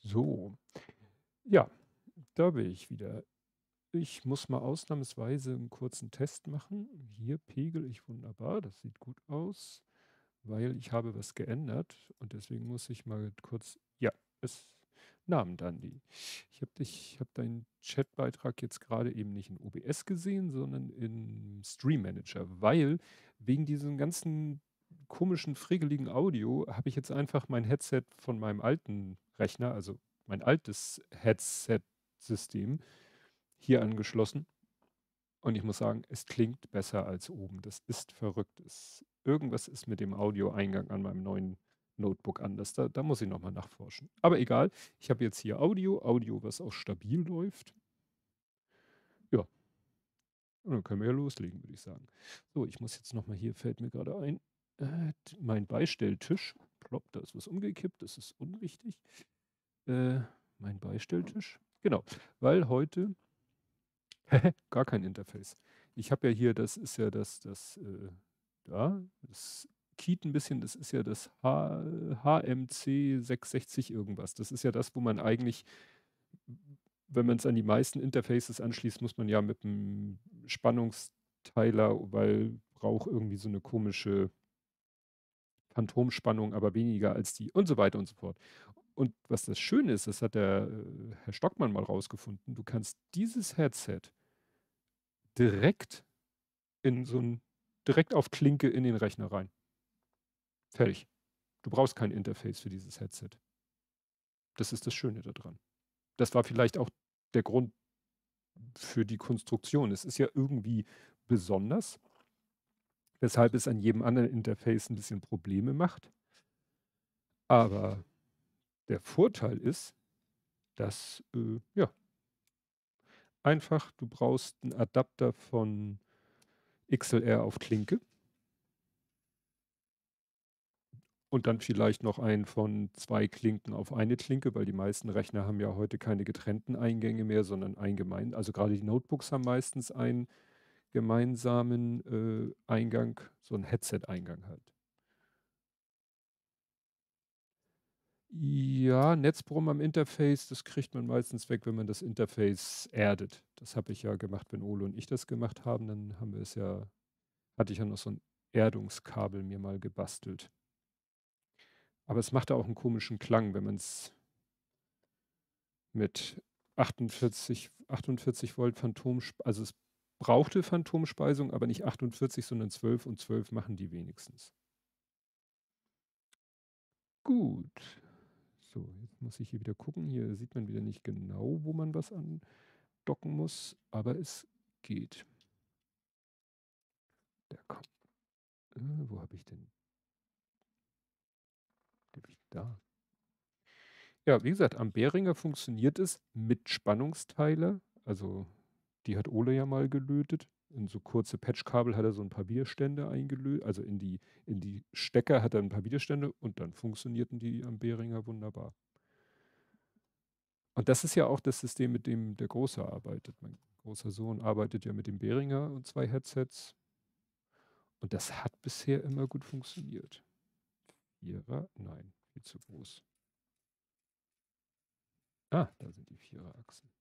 So, ja, da bin ich wieder. Ich muss mal ausnahmsweise einen kurzen Test machen. Hier pegel ich wunderbar, das sieht gut aus, weil ich habe was geändert und deswegen muss ich mal kurz, ja, es Namen Dandi. Ich habe deinen Chatbeitrag jetzt gerade eben nicht in OBS gesehen, sondern in Stream Manager, weil wegen diesem ganzen komischen, frickeligen Audio habe ich jetzt einfach mein Headset von meinem alten Rechner, also mein altes Headset-System hier angeschlossen. Und ich muss sagen, es klingt besser als oben. Das ist verrückt. Irgendwas ist mit dem Audioeingang an meinem neuen Notebook anders. Da muss ich nochmal nachforschen. Aber egal, ich habe jetzt hier Audio, was auch stabil läuft. Ja, und dann können wir ja loslegen, würde ich sagen. So, ich muss jetzt nochmal hier, fällt mir gerade ein, mein Beistelltisch. Plopp, da ist was umgekippt, das ist unwichtig. Äh, mein Beistelltisch. Genau, weil heute gar kein Interface. Ich habe ja hier, das ist ja das Kiet ein bisschen, das ist ja das HMC 660 irgendwas. Das ist ja das, wo man eigentlich, wenn man es an die meisten Interfaces anschließt, muss man ja mit einem Spannungsteiler, weil braucht irgendwie so eine komische Phantomspannung, aber weniger als die und so weiter und so fort. Und was das Schöne ist, das hat der Herr Stockmann mal rausgefunden, du kannst dieses Headset direkt in so 'n direkt auf Klinke in den Rechner rein. Fertig. Du brauchst kein Interface für dieses Headset. Das ist das Schöne da dran. Das war vielleicht auch der Grund für die Konstruktion. Es ist ja irgendwie besonders, weshalb es an jedem anderen Interface 'n bisschen Probleme macht. Aber der Vorteil ist, dass, ja, einfach du brauchst 'n Adapter von XLR auf Klinke. Und dann vielleicht noch einen von 2 Klinken auf eine Klinke, weil die meisten Rechner haben ja heute keine getrennten Eingänge mehr, sondern einen also gerade die Notebooks haben meistens einen gemeinsamen, Eingang, so 'n Headset-Eingang halt. Ja, Netzbrummen am Interface, das kriegt man meistens weg, wenn man das Interface erdet. Das habe ich ja gemacht, wenn Ole und ich das gemacht haben, dann haben wir es ja hatte ich ja noch so 'n Erdungskabel mir mal gebastelt. Aber es machte auch 'n komischen Klang, wenn man's mit 48 Volt also es brauchte Phantomspeisung, aber nicht 48, sondern 12 und 12 machen die wenigstens. Gut. So, jetzt muss ich hier wieder gucken. Hier sieht man wieder nicht genau, wo man was andocken muss, aber es geht. Der kommt. Wo habe ich denn? Habe ich da? Ja, wie gesagt, am Behringer funktioniert es mit Spannungsteiler. Also, die hat Ole ja mal gelötet. In so kurze Patchkabel hat er so ein paar Widerstände also in die Stecker hat er ein paar Widerstände und dann funktionierten die am Behringer wunderbar. Und das ist ja auch das System, mit dem der Große arbeitet. Mein großer Sohn arbeitet ja mit dem Behringer und 2 Headsets und das hat bisher immer gut funktioniert. Vierer? Nein, viel zu groß. Ah, da sind die Viererachsen.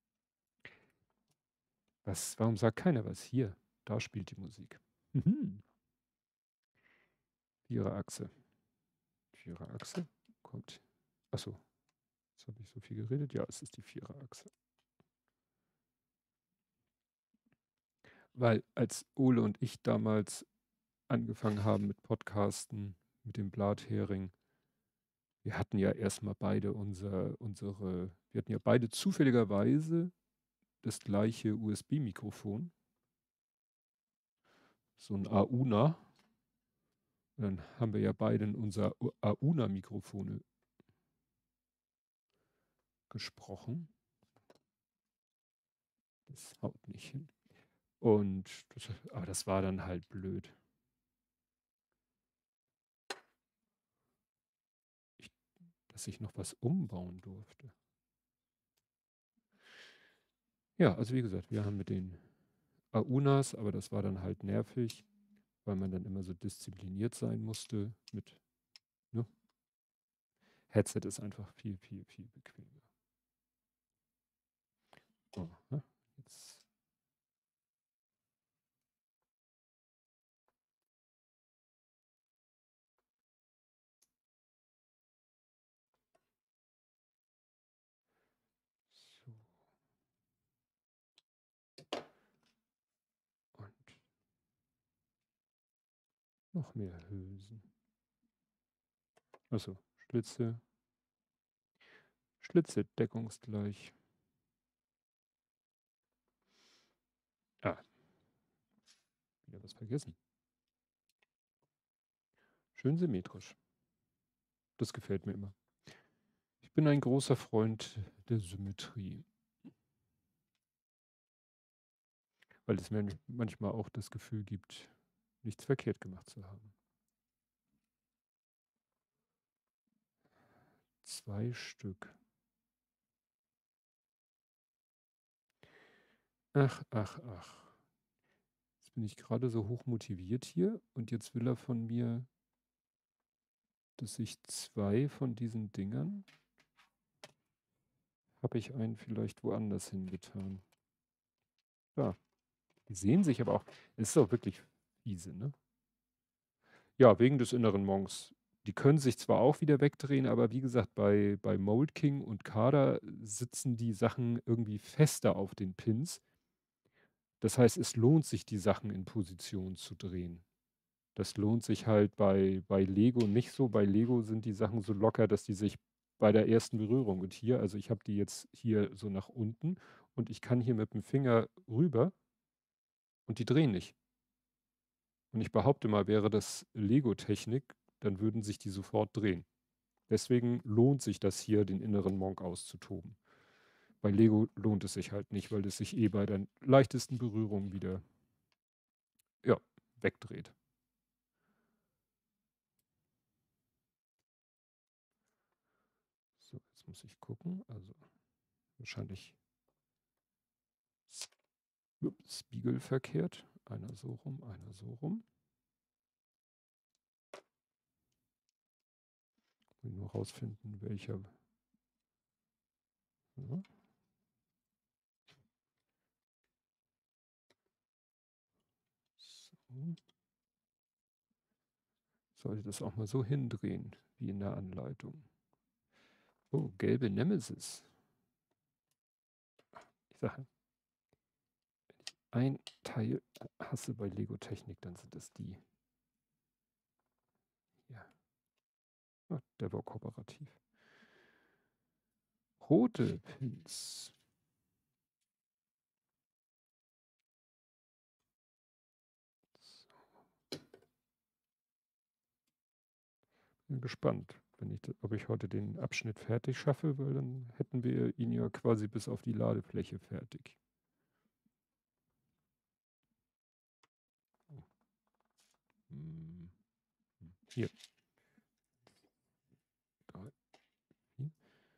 Warum sagt keiner was? Hier, da spielt die Musik. Mhm. Viererachse. Viererachse kommt. Achso, jetzt habe ich so viel geredet. Ja, es ist die Viererachse. Weil als Ole und ich damals angefangen haben mit Podcasten, mit dem Blathering, wir hatten ja erstmal beide wir hatten ja beide zufälligerweise das gleiche USB-Mikrofon, so ein Auna. Und dann haben wir ja beide in unser Auna-Mikrofone gesprochen. Das haut nicht hin. Aber das war dann halt blöd. Ich, dass ich noch was umbauen durfte. Ja, also wie gesagt, wir haben mit den Aunas, aber das war dann halt nervig, weil man dann immer so diszipliniert sein musste mit, ne? Headset ist einfach viel, viel, viel bequemer. Oh, ne? Jetzt. So. Und noch mehr Hülsen. Achso, Schlitze. Schlitze deckungsgleich. Ah, wieder was vergessen. Schön symmetrisch. Das gefällt mir immer. Ich bin ein großer Freund der Symmetrie, weil es mir manchmal auch das Gefühl gibt, nichts verkehrt gemacht zu haben. 2 Stück. Ach, ach, ach. Jetzt bin ich gerade so hoch motiviert hier und jetzt will er von mir, dass ich 2 von diesen Dingern, habe ich einen vielleicht woanders hingetan. Ja, die sehen sich aber auch, es ist auch wirklich fiese, ne? Ja, wegen des inneren Monks. Die können sich zwar auch wieder wegdrehen, aber wie gesagt, bei Mold King und Kader sitzen die Sachen irgendwie fester auf den Pins. Das heißt, es lohnt sich, die Sachen in Position zu drehen. Das lohnt sich halt bei Lego nicht so. Bei Lego sind die Sachen so locker, dass die sich bei der ersten Berührung und hier, also ich habe die jetzt hier so nach unten und ich kann hier mit dem Finger rüber und die drehen nicht. Und ich behaupte mal, wäre das Lego-Technik, dann würden sich die sofort drehen. Deswegen lohnt sich das hier, den inneren Monk auszutoben. Bei Lego lohnt es sich halt nicht, weil es sich eh bei der leichtesten Berührung wieder, ja, wegdreht. So, jetzt muss ich gucken. Also wahrscheinlich Spiegel verkehrt. Einer so rum, einer so rum. Will nur rausfinden, welcher. Ja, so. Sollte das auch mal so hindrehen, wie in der Anleitung. Oh, gelbe Nemesis. Ich sage, ein Teil hasse bei Lego Technik, dann sind es die. Ja, ah, der war kooperativ. Rote Pins. Bin gespannt, wenn ich, ob ich heute den Abschnitt fertig schaffe, weil dann hätten wir ihn ja quasi bis auf die Ladefläche fertig. Hm, hier. 3, 4.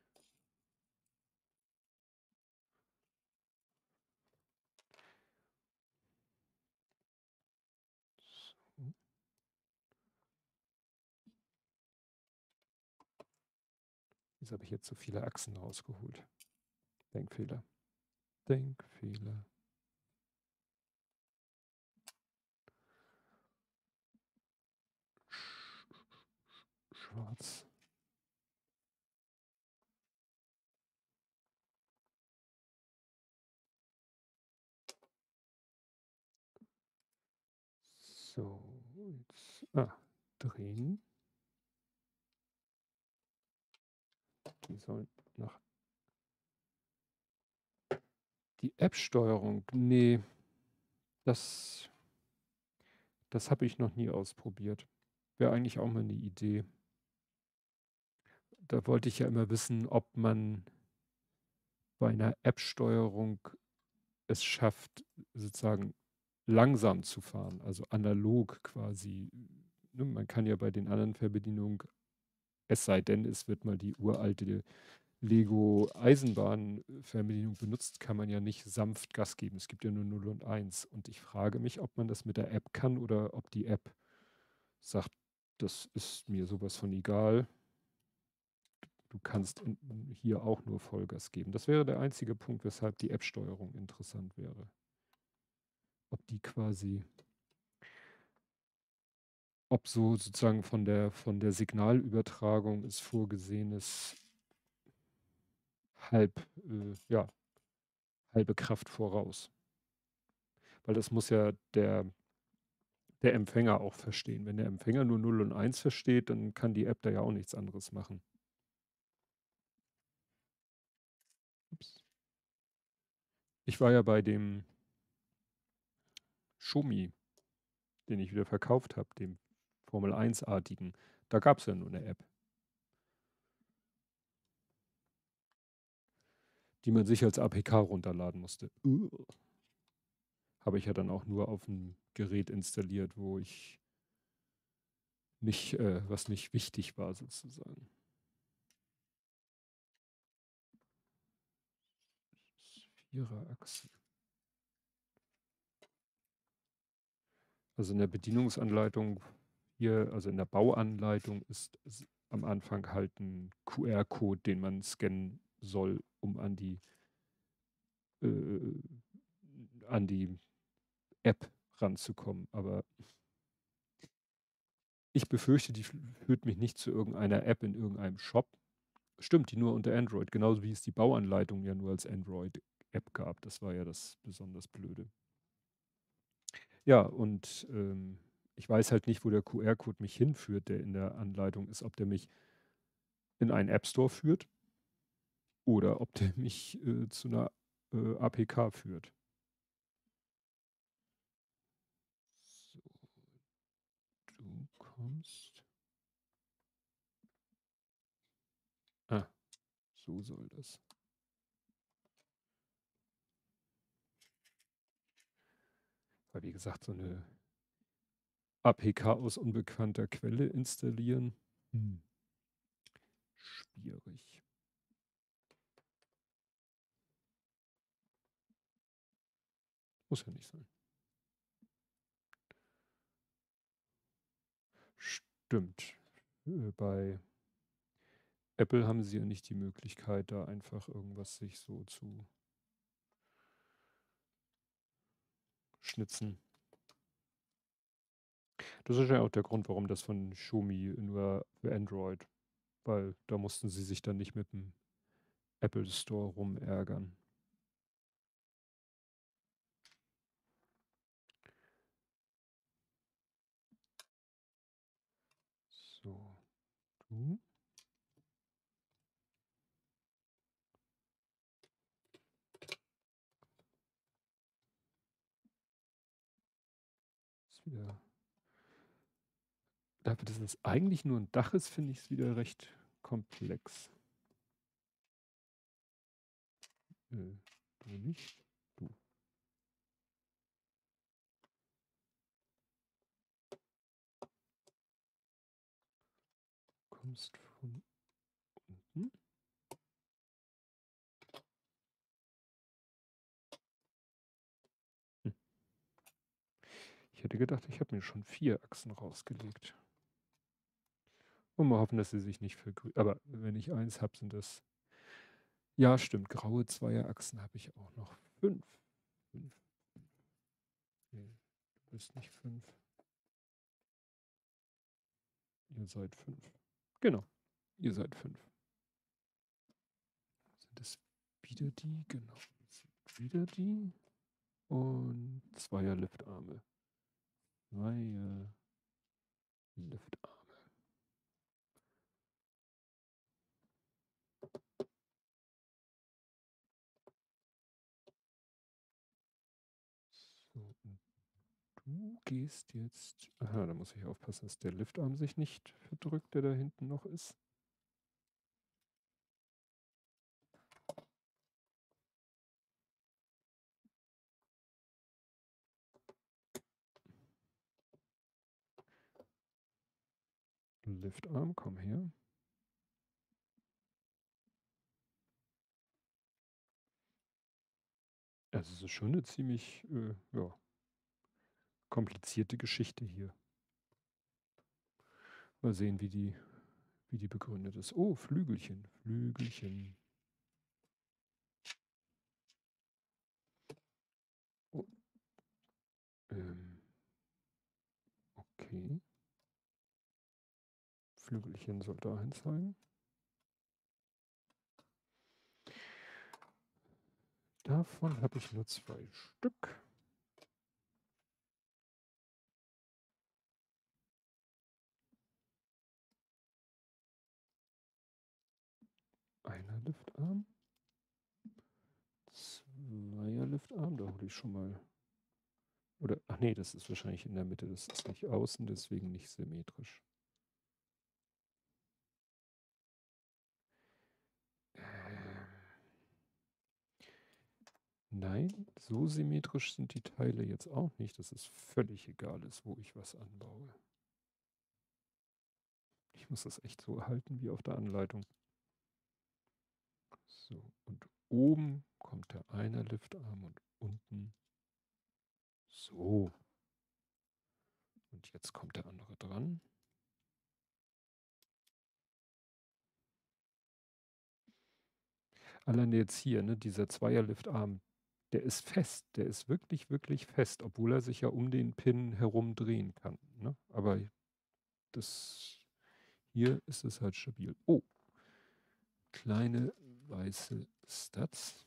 So. Jetzt habe ich jetzt so viele Achsen rausgeholt. Denkfehler. Denkfehler. Schwarz. So, jetzt. Ah, drehen. Die sollen nach. Die App-Steuerung. Nee, das, das habe ich noch nie ausprobiert. Wäre eigentlich auch mal eine Idee. Da wollte ich ja immer wissen, ob man bei einer App-Steuerung es schafft, sozusagen langsam zu fahren, also analog quasi. Ne, man kann ja bei den anderen Fernbedienungen, es sei denn, es wird mal die uralte Lego Eisenbahn-Fernbedienung benutzt, kann man ja nicht sanft Gas geben. Es gibt ja nur 0 und 1. Und ich frage mich, ob man das mit der App kann oder ob die App sagt, das ist mir sowas von egal. du kannst hier auch nur Vollgas geben. Das wäre der einzige Punkt, weshalb die App-Steuerung interessant wäre. Ob die quasi, ob so sozusagen von der Signalübertragung ist vorgesehenes ja, halbe Kraft voraus. Weil das muss ja der Empfänger auch verstehen. Wenn der Empfänger nur 0 und 1 versteht, dann kann die App da ja auch nichts anderes machen. Ups. Ich war ja bei dem Xiaomi, den ich wieder verkauft habe, dem Formel-1-artigen. Da gab es ja nur eine App, die man sich als APK runterladen musste. Habe ich ja dann auch nur auf dem Gerät installiert, wo ich nicht, was nicht wichtig war sozusagen. Viererachse. Also in der Bedienungsanleitung hier, also in der Bauanleitung ist am Anfang halt ein QR-Code, den man scannen soll, um äh, an die App ranzukommen. Aber ich befürchte, die führt mich nicht zu irgendeiner App in irgendeinem Shop. Stimmt, die nur unter Android, genauso wie es die Bauanleitung ja nur als Android-App gab. Das war ja das besonders Blöde. Ja, und ich weiß halt nicht, wo der QR-Code mich hinführt, der in der Anleitung ist, ob der mich in einen App Store führt oder ob der mich zu einer APK führt. So, du kommst. Ah, so soll das. Weil wie gesagt, so eine APK aus unbekannter Quelle installieren, schwierig. Muss ja nicht sein. Stimmt. Bei Apple haben sie ja nicht die Möglichkeit, da einfach irgendwas sich so zu schnitzen. Das ist ja auch der Grund, warum das von Xiaomi nur für Android, weil da mussten sie sich dann nicht mit dem Apple Store rumärgern. So, du. Ist wieder. Dafür, dass es eigentlich nur ein Dach ist, finde ich es wieder recht komplex. Du nicht. Du kommst von unten. Hm. Ich hätte gedacht, ich habe mir schon 4 Achsen rausgelegt. Und mal hoffen, dass sie sich nicht vergrößern. Aber wenn ich eins habe, sind das. Ja, stimmt. Graue Zweierachsen habe ich auch noch. 5. 5. Nee, du bist nicht 5. Ihr seid 5. Genau. Ihr seid 5. Sind es wieder die? Genau. Wieder die. Und Zweier-Liftarme. Zweier-Liftarme. So, und du gehst jetzt. Aha, da muss ich aufpassen, dass der Liftarm sich nicht verdrückt, der da hinten noch ist. Liftarm, komm her. Also es ist schon eine ziemlich ja, komplizierte Geschichte hier. Mal sehen, wie die begründet ist. Oh, Flügelchen, Flügelchen. Oh, okay. Flügelchen soll dahin sein. Davon habe ich nur 2 Stück. Einer Liftarm. 2er Liftarm, da hole ich schon mal. Oder, ach nee, das ist wahrscheinlich in der Mitte. Das ist nicht außen, deswegen nicht symmetrisch. Nein, so symmetrisch sind die Teile jetzt auch nicht, dass es völlig egal ist, wo ich was anbaue. Ich muss das echt so halten wie auf der Anleitung. So, und oben kommt der eine Liftarm und unten so. Und jetzt kommt der andere dran. Alleine jetzt hier, ne, dieser Zweierliftarm, der ist fest. Der ist wirklich, wirklich fest, obwohl er sich ja um den Pin herum drehen kann. Ne? Aber das hier ist es halt stabil. Oh, kleine weiße Studs.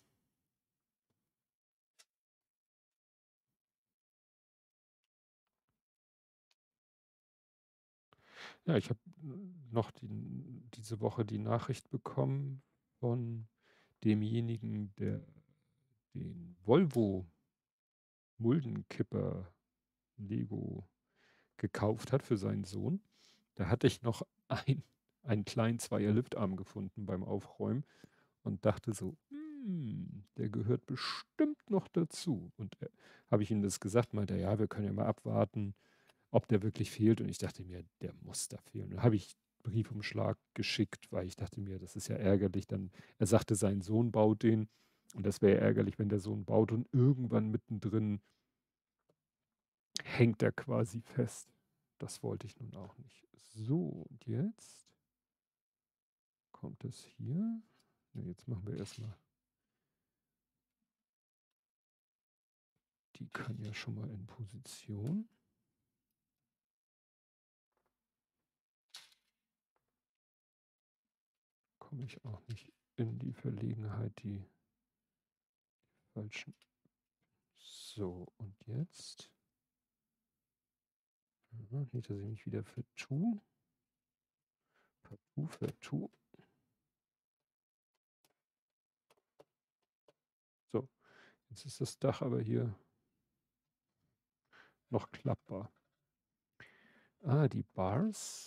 Ja, ich habe noch diese Woche die Nachricht bekommen von demjenigen, der den Volvo Muldenkipper Lego gekauft hat für seinen Sohn. Da hatte ich noch einen kleinen Zweier-Liftarm gefunden beim Aufräumen und dachte so, der gehört bestimmt noch dazu. Und habe ich ihm das gesagt, meinte er, ja, wir können ja mal abwarten, ob der wirklich fehlt. Und ich dachte mir, der muss da fehlen. Dann habe ich Briefumschlag geschickt, weil ich dachte mir, das ist ja ärgerlich. Dann, er sagte, sein Sohn baut den. Und das wäre ärgerlich, wenn der Sohn baut und irgendwann mittendrin hängt er quasi fest. Das wollte ich nun auch nicht. So, und jetzt kommt es hier. Ne, jetzt machen wir erstmal. Die kann ja schon mal in Position. Komme ich auch nicht in die Verlegenheit, die falschen. So, und jetzt. Nicht, dass ich mich wieder vertue. Vertue. So, jetzt ist das Dach aber hier noch klappbar. Ah, die Bars.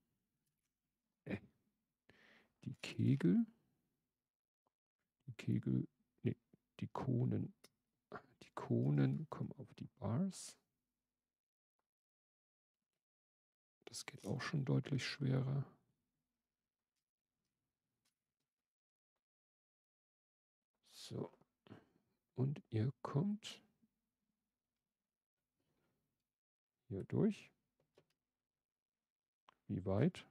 Die Kegel. Die Kegel. Nee, die Konen. Die Konen kommen auf die Bars. Das geht auch schon deutlich schwerer. So. Und ihr kommt hier durch. Wie weit?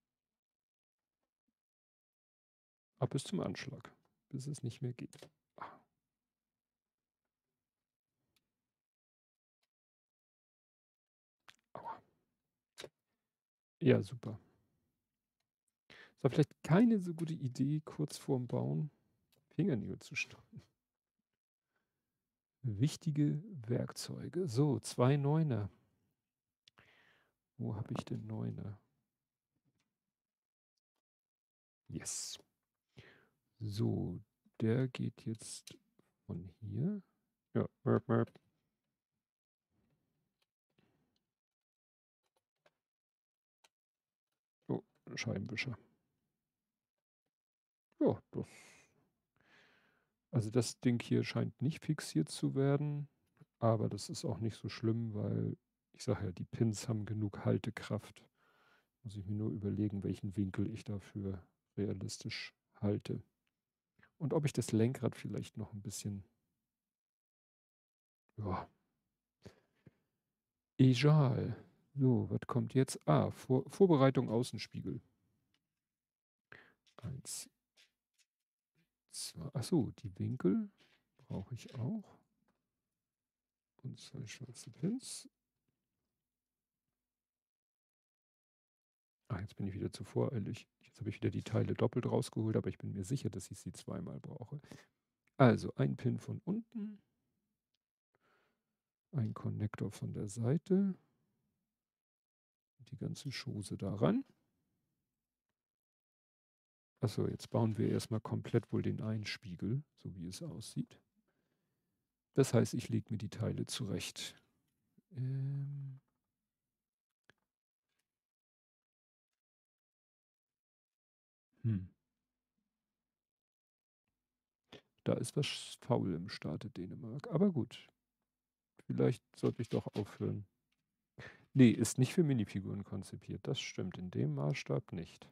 Ab bis zum Anschlag, bis es nicht mehr geht. Ah. Aua. Ja, super. Es war vielleicht keine so gute Idee, kurz vorm Bauen Fingernägel zu schneiden. Wichtige Werkzeuge. So, 2 Neuner. Wo habe ich den Neuner? Yes. So, der geht jetzt von hier. Ja, merp, merp. Oh, Scheibenwischer. Ja, also das Ding hier scheint nicht fixiert zu werden, aber das ist auch nicht so schlimm, weil ich sage ja, die Pins haben genug Haltekraft. Muss ich mir nur überlegen, welchen Winkel ich dafür realistisch halte. Und ob ich das Lenkrad vielleicht noch ein bisschen, ja, egal. So, was kommt jetzt? Ah, Vorbereitung Außenspiegel. 1, 2. Achso, die Winkel brauche ich auch. Und 2 schwarze Pins. Jetzt bin ich wieder zu voreilig. Jetzt habe ich wieder die Teile doppelt rausgeholt, aber ich bin mir sicher, dass ich sie zweimal brauche. Also ein Pin von unten, ein Konnektor von der Seite, die ganze Chose daran. Achso, jetzt bauen wir erstmal komplett wohl den Einspiegel, so wie es aussieht. Das heißt, ich lege mir die Teile zurecht. Ähm hm. Da ist was faul im Staate Dänemark. Aber gut, vielleicht sollte ich doch aufhören. Nee, ist nicht für Minifiguren konzipiert. Das stimmt, in dem Maßstab nicht.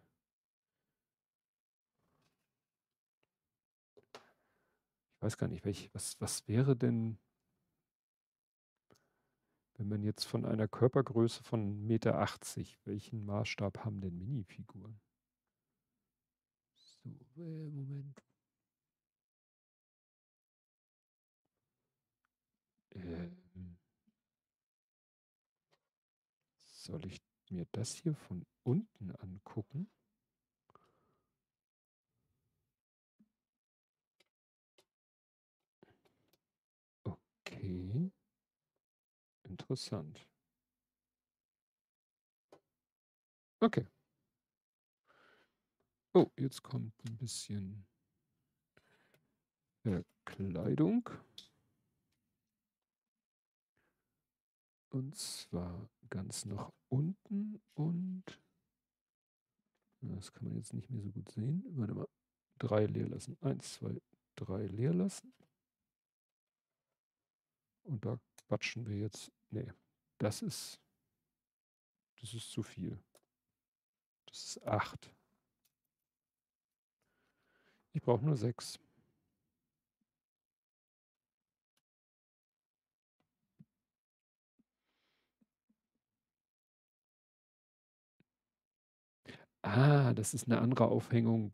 Ich weiß gar nicht, was wäre denn, wenn man jetzt von einer Körpergröße von 1,80 m, welchen Maßstab haben denn Minifiguren? So, Moment. Ähm, soll ich mir das hier von unten angucken? Okay, interessant. Okay. Oh, jetzt kommt ein bisschen Kleidung. Und zwar ganz nach unten und das kann man jetzt nicht mehr so gut sehen. Warte mal. 3 leer lassen. 1, 2, 3 leer lassen. Und da quatschen wir jetzt. Nee, das ist, das ist zu viel. Das ist 8. Ich brauche nur 6. Das ist eine andere Aufhängung.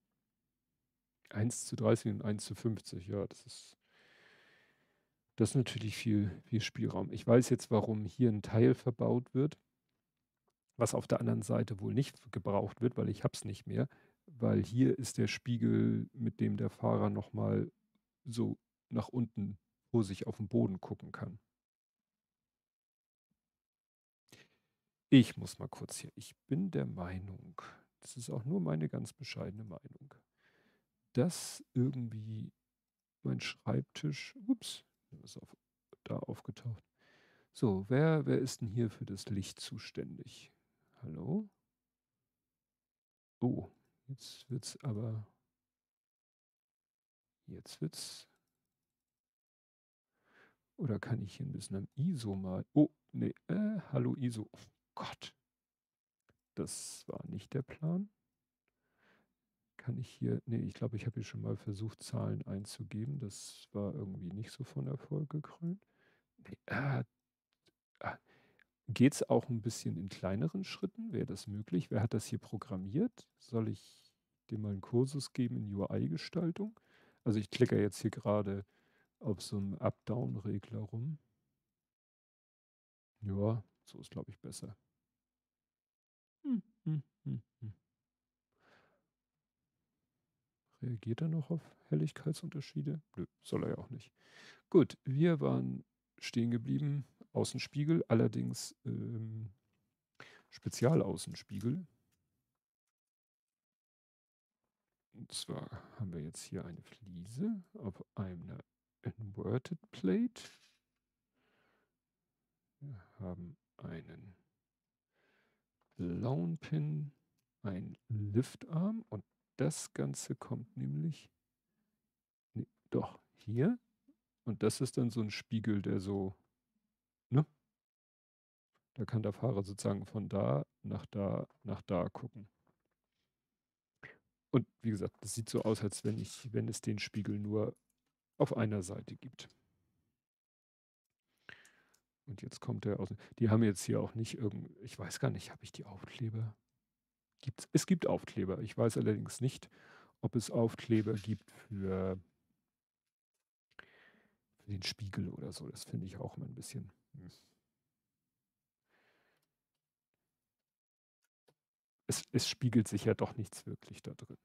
1:30 und 1:50. Ja, das ist natürlich viel Spielraum. Ich weiß jetzt, warum hier ein Teil verbaut wird, was auf der anderen Seite wohl nicht gebraucht wird, weil ich habe es nicht mehr. Weil hier ist der Spiegel, mit dem der Fahrer noch mal so nach unten, wo sich auf den Boden gucken kann. Ich muss mal kurz hier, ich bin der Meinung, das ist auch nur meine ganz bescheidene Meinung, dass irgendwie mein Schreibtisch, ups, ist da aufgetaucht. So, wer ist denn hier für das Licht zuständig? Hallo? Oh, jetzt wird's, oder kann ich hier ein bisschen am ISO mal, oh, nee, hallo ISO. Oh Gott, das war nicht der Plan. Kann ich hier, nee, ich glaube, ich habe hier schon mal versucht, Zahlen einzugeben. Das war irgendwie nicht so von Erfolg gekrönt. Ne, geht's auch ein bisschen in kleineren Schritten? Wäre das möglich? Wer hat das hier programmiert? Soll ich dem mal einen Kursus geben in UI-Gestaltung? Also, ich klicke jetzt hier gerade auf so 'm Up-Down-Regler rum. Ja, so ist, glaube ich, besser. Hm, hm, hm, hm. Reagiert er noch auf Helligkeitsunterschiede? Nö, soll er ja auch nicht. Gut, wir waren stehen geblieben, Außenspiegel, allerdings, Spezialaußenspiegel. Und zwar haben wir jetzt hier eine Fliese auf einer Inverted Plate. Wir haben einen blauen Pin, einen Liftarm und das Ganze kommt nämlich, ne, doch, hier. Und das ist dann so ein Spiegel, der so, ne, da kann der Fahrer sozusagen von da nach da gucken. Und wie gesagt, das sieht so aus, als wenn es den Spiegel nur auf einer Seite gibt. Und jetzt kommt der aus. Die haben jetzt hier auch nicht ich weiß gar nicht, habe ich die Aufkleber? Es gibt Aufkleber. Ich weiß allerdings nicht, ob es Aufkleber gibt für den Spiegel oder so. Das finde ich auch immer ein bisschen. Es spiegelt sich ja doch nichts wirklich da drin.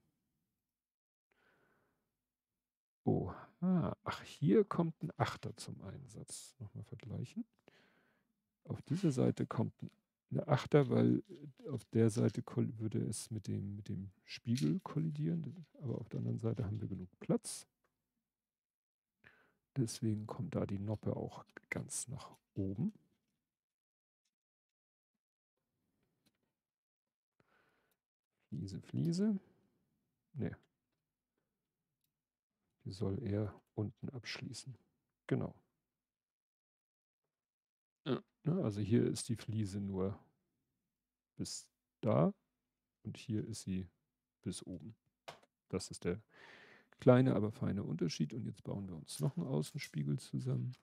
Oh, ach, hier kommt ein Achter zum Einsatz. Nochmal vergleichen. Auf dieser Seite kommt eine Achter, weil auf der Seite würde es mit dem Spiegel kollidieren. Aber auf der anderen Seite haben wir genug Platz. Deswegen kommt da die Noppe auch ganz nach oben. Fliese, Fliese. Ne, die soll eher unten abschließen. Genau. Ja. Ne, also hier ist die Fliese nur bis da und hier ist sie bis oben. Das ist der kleine, aber feine Unterschied. Und jetzt bauen wir uns noch einen Außenspiegel zusammen.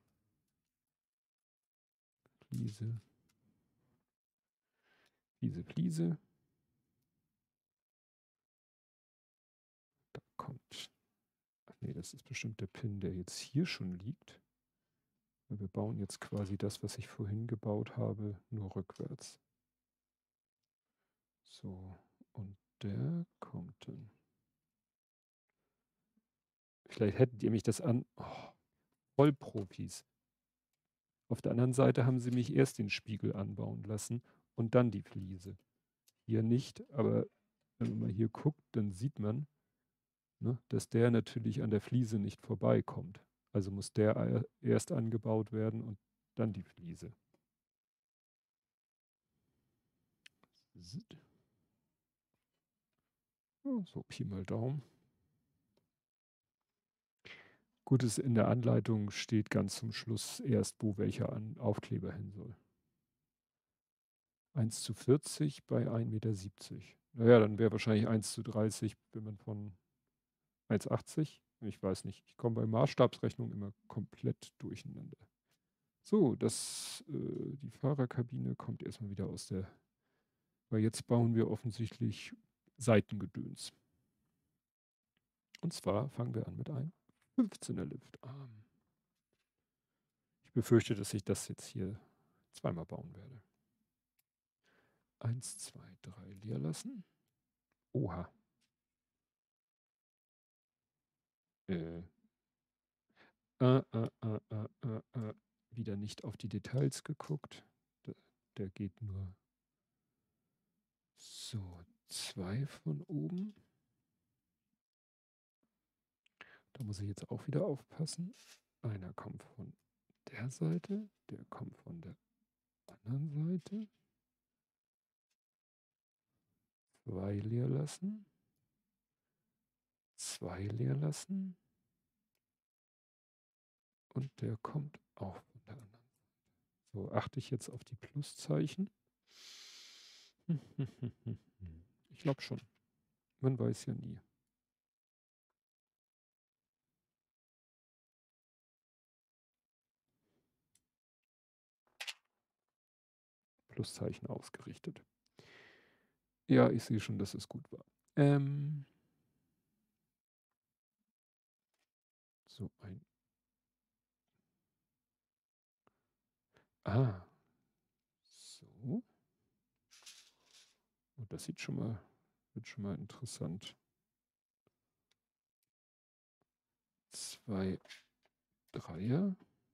Fliese, Fliese, Fliese. Da kommt, ach nee, das ist bestimmt der Pin, der jetzt hier schon liegt. Wir bauen jetzt quasi das, was ich vorhin gebaut habe, nur rückwärts. So, und der kommt dann. Vielleicht hättet ihr mich das an. Oh, Vollprofis. Auf der anderen Seite haben sie mich erst den Spiegel anbauen lassen und dann die Fliese. Hier nicht, aber wenn man mal hier guckt, dann sieht man, ne, dass der natürlich an der Fliese nicht vorbeikommt. Also muss der erst angebaut werden und dann die Fliese. So, Pi mal Daumen. Gut, ist in der Anleitung steht ganz zum Schluss erst, wo welcher Aufkleber hin soll. 1:40 bei 1,70 Meter. Naja, dann wäre wahrscheinlich 1:30, wenn man von 1,80. Ich weiß nicht. Ich komme bei Maßstabsrechnung immer komplett durcheinander. So, die Fahrerkabine kommt erstmal wieder aus der, weil jetzt bauen wir offensichtlich Seitengedöns. Und zwar fangen wir an mit einem 15er Liftarm. Ich befürchte, dass ich das jetzt hier zweimal bauen werde. 1, 2, 3 leer lassen. Oha. Äh, äh, äh, äh, äh, wieder nicht auf die Details geguckt. Der geht nur so 2 von oben. Da muss ich jetzt auch wieder aufpassen. Einer kommt von der Seite, der kommt von der anderen Seite. 2 leer lassen. 2 leer lassen. Und der kommt auch von der anderen. So, achte ich jetzt auf die Pluszeichen. Ich glaube schon. Man weiß ja nie. Pluszeichen ausgerichtet. Ja, ich sehe schon, dass es gut war. So ein. Ah. So. Und das wird schon mal interessant. 2 Dreier.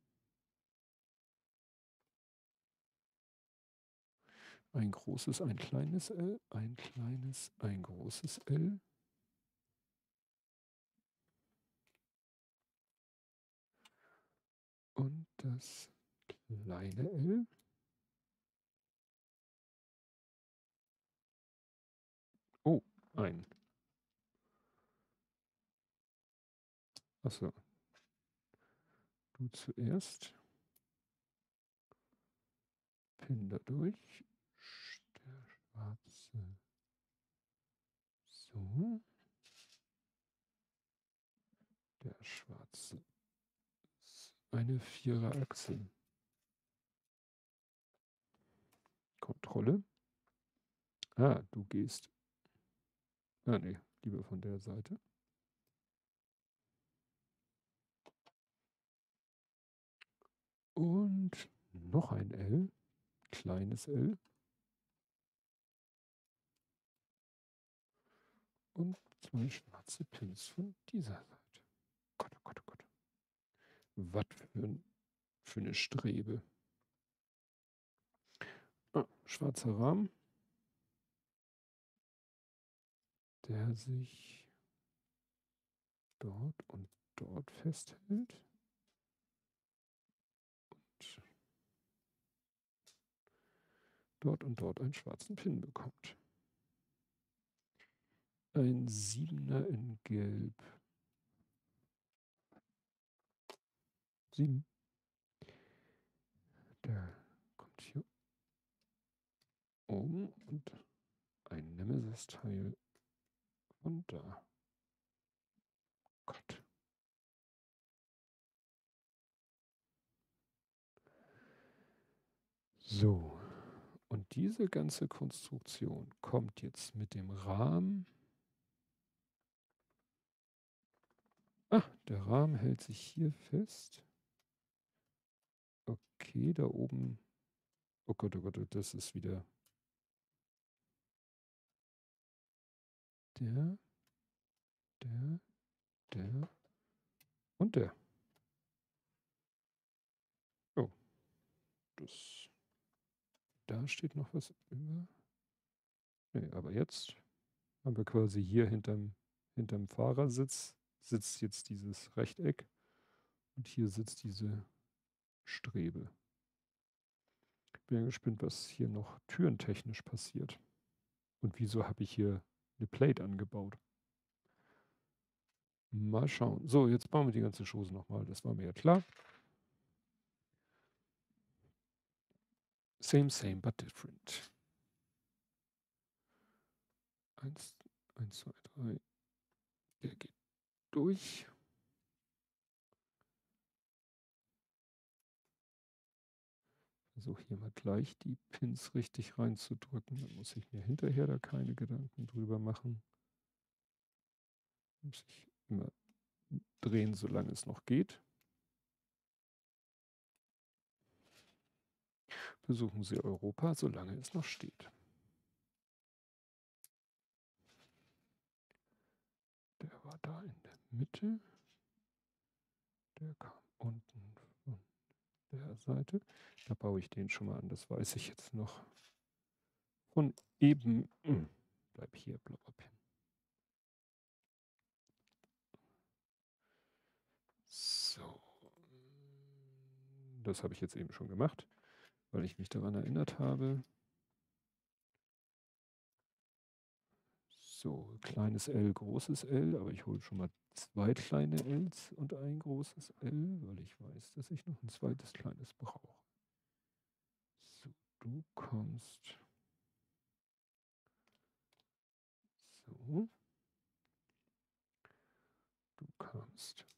Ein großes, ein kleines L, ein kleines, ein großes L. Und das kleine L. Oh, ein. Achso. Du zuerst. Pin da durch. Der schwarze. So. Der schwarze. Eine Viererachse. Kontrolle. Ah, du gehst Ah, nee, lieber von der Seite. Und noch ein L, kleines L. Und 2 schwarze Pins von dieser Seite. Gott, oh Gott, oh Gott. Was für eine Strebe. Ah, schwarzer Rahmen, der sich dort und dort festhält. Dort und dort einen schwarzen Pin bekommt. Ein 7er in Gelb. 7. Der kommt hier oben und ein Nemesis-Teil von da. Gott. So. Und diese ganze Konstruktion kommt jetzt mit dem Rahmen. Ah, der Rahmen hält sich hier fest. Okay, da oben. Oh Gott, oh Gott, das ist wieder der, der und der. Oh, das. Da steht noch was über. Nee, aber jetzt haben wir quasi hier hinterm Fahrersitz sitzt jetzt dieses Rechteck und hier sitzt diese Strebe. Bin ja gespannt, was hier noch türentechnisch passiert. Und wieso habe ich hier eine Plate angebaut? Mal schauen. So, jetzt bauen wir die ganze Chose nochmal. Das war mir ja klar. Same, same, but different. 1, 1, 2, 3. Der geht durch. Versuche hier mal gleich die Pins richtig reinzudrücken. Dann muss ich mir hinterher da keine Gedanken drüber machen. Muss ich immer drehen, solange es noch geht. Besuchen Sie Europa, solange es noch steht. Der war da in der Mitte. Der kam unten von der Seite. Da baue ich den schon mal an, das weiß ich jetzt noch. Von eben. Bleib hier, blauer Pin. So. Das habe ich jetzt eben schon gemacht, weil ich mich daran erinnert habe. So, kleines L, großes L, aber ich hole schon mal 2 kleine Ls und ein großes L, weil ich weiß, dass ich noch ein zweites kleines brauche. So, du kommst. So. Du kamst.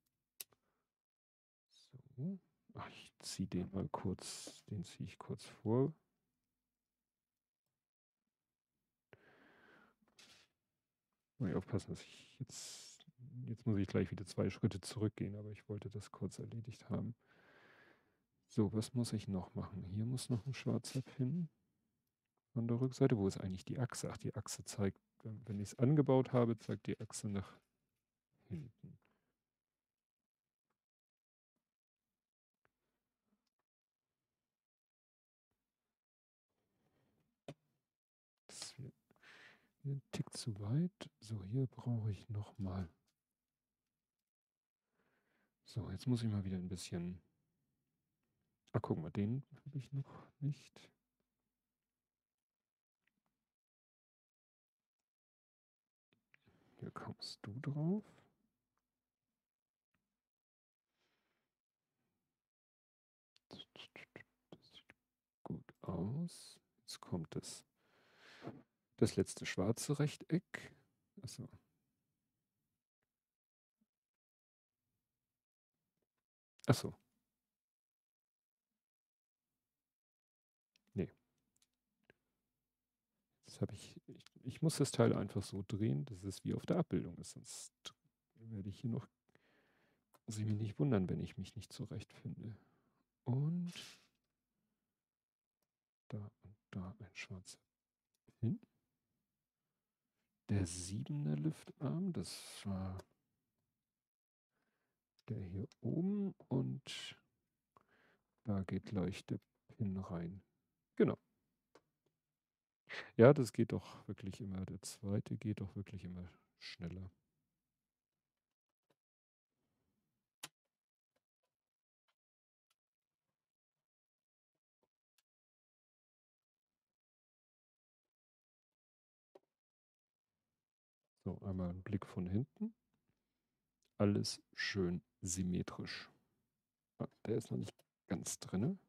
So. Ach, ich ziehe den mal kurz, den ziehe ich kurz vor. Muss ich aufpassen, dass ich jetzt muss ich gleich wieder 2 Schritte zurückgehen, aber ich wollte das kurz erledigt haben. So, was muss ich noch machen? Hier muss noch ein schwarzer Pin an der Rückseite. Wo ist eigentlich die Achse? Ach, die Achse zeigt, wenn ich es angebaut habe, zeigt die Achse nach hinten. Das ist hier ein Tick zu weit. So, hier brauche ich noch mal. So, jetzt muss ich mal wieder ein bisschen. Ah, guck mal, den habe ich noch nicht. Hier kommst du drauf. Das sieht gut aus. Jetzt kommt das letzte schwarze Rechteck. Achso. Achso. Nee. Das habe ich ich muss das Teil einfach so drehen, dass es wie auf der Abbildung ist. Sonst werde ich hier noch, muss ich mich nicht wundern, wenn ich mich nicht zurechtfinde. Und da ein schwarzer Pin. Der 7er Liftarm, das war der hier oben und da geht gleich der Pin rein. Genau. Ja, das geht doch wirklich immer. Der zweite geht doch wirklich immer schneller. So, einmal ein Blick von hinten. Alles schön symmetrisch. Ah, der ist noch nicht ganz drinne.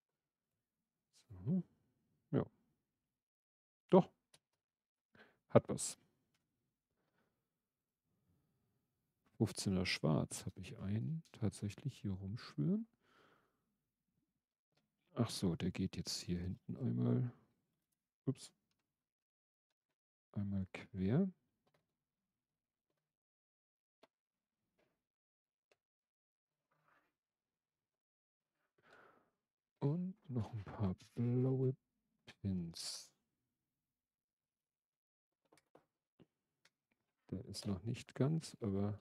So, ja, doch, hat was. 15er Schwarz habe ich einen tatsächlich hier rumschwören. Ach so, der geht jetzt hier hinten einmal, ups, einmal quer. Und noch ein paar blaue Pins. Der ist noch nicht ganz, aber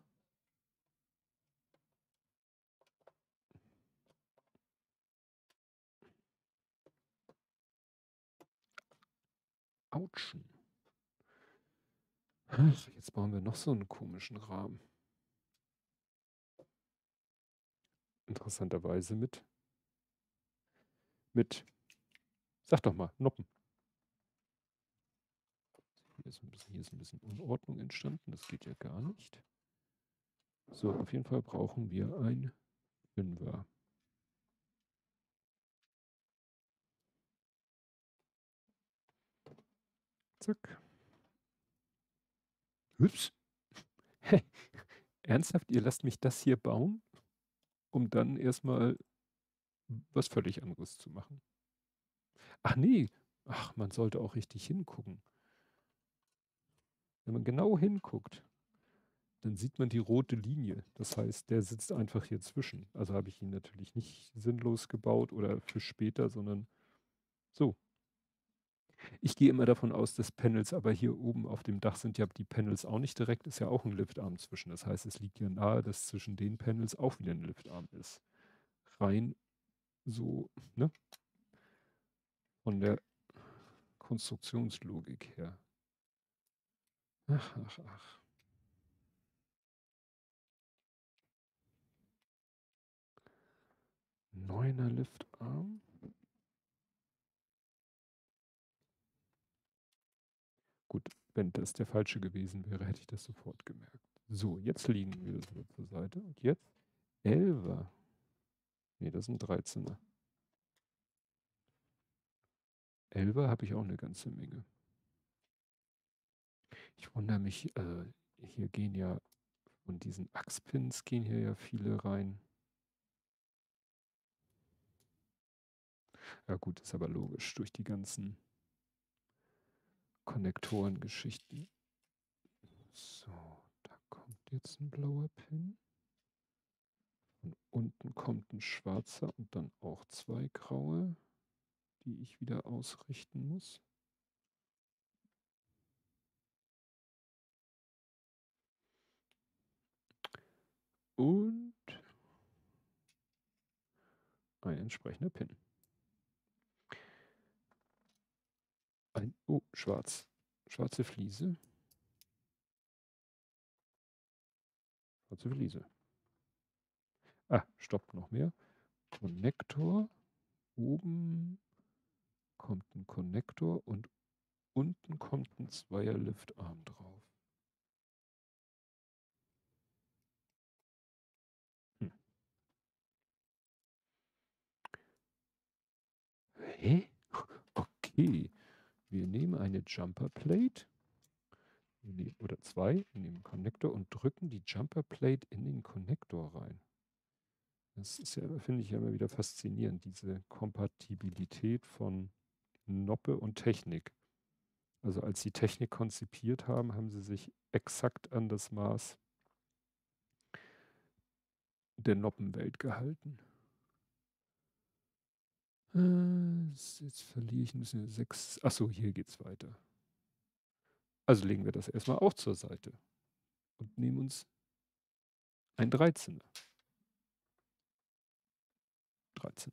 Autschen. Ach, jetzt bauen wir noch so einen komischen Rahmen. Interessanterweise mit, sag doch mal, Noppen. Hier ist ein bisschen Unordnung entstanden. Das geht ja gar nicht. So, auf jeden Fall brauchen wir ein Fünfer. Zack. Ups. Hä? Ernsthaft, ihr lasst mich das hier bauen, um dann erstmal was völlig anderes zu machen? Ach nee. Ach, man sollte auch richtig hingucken. Wenn man genau hinguckt, dann sieht man die rote Linie. Das heißt, der sitzt einfach hier zwischen. Also habe ich ihn natürlich nicht sinnlos gebaut oder für später, sondern so. Ich gehe immer davon aus, dass Panels, aber hier oben auf dem Dach sind ja die Panels auch nicht direkt, ist ja auch ein Liftarm zwischen. Das heißt, es liegt ja nahe, dass zwischen den Panels auch wieder ein Liftarm ist. Rein so, ne? Von der Konstruktionslogik her. Ach, ach, ach. Neuner Liftarm. Gut, wenn das der falsche gewesen wäre, hätte ich das sofort gemerkt. So, jetzt liegen wir das wieder zur Seite. Und jetzt 11er. Nee, das sind 13er. 11er habe ich auch eine ganze Menge. Ich wundere mich, hier gehen ja von diesen Achspins gehen hier ja viele rein. Ja gut, ist aber logisch durch die ganzen Konnektorengeschichten. So, da kommt jetzt ein blauer Pin. Von unten kommt ein schwarzer und dann auch zwei graue, die ich wieder ausrichten muss. Und ein entsprechender Pin. Oh, schwarz. Schwarze Fliese. Schwarze Fliese. Ah, stopp, noch mehr. Konnektor. Oben kommt ein Konnektor und unten kommt ein Zweier-Liftarm drauf. Hm. Hä? Okay. Wir nehmen eine Jumper Plate. Oder zwei. Wir nehmen einen Konnektor und drücken die Jumper Plate in den Konnektor rein. Das ist ja, finde ich ja immer wieder faszinierend, diese Kompatibilität von Noppe und Technik. Also als sie Technik konzipiert haben, haben sie sich exakt an das Maß der Noppenwelt gehalten. Jetzt verliere ich ein bisschen 6. Achso, hier geht's weiter. Also legen wir das erstmal auch zur Seite und nehmen uns ein 13er. 13.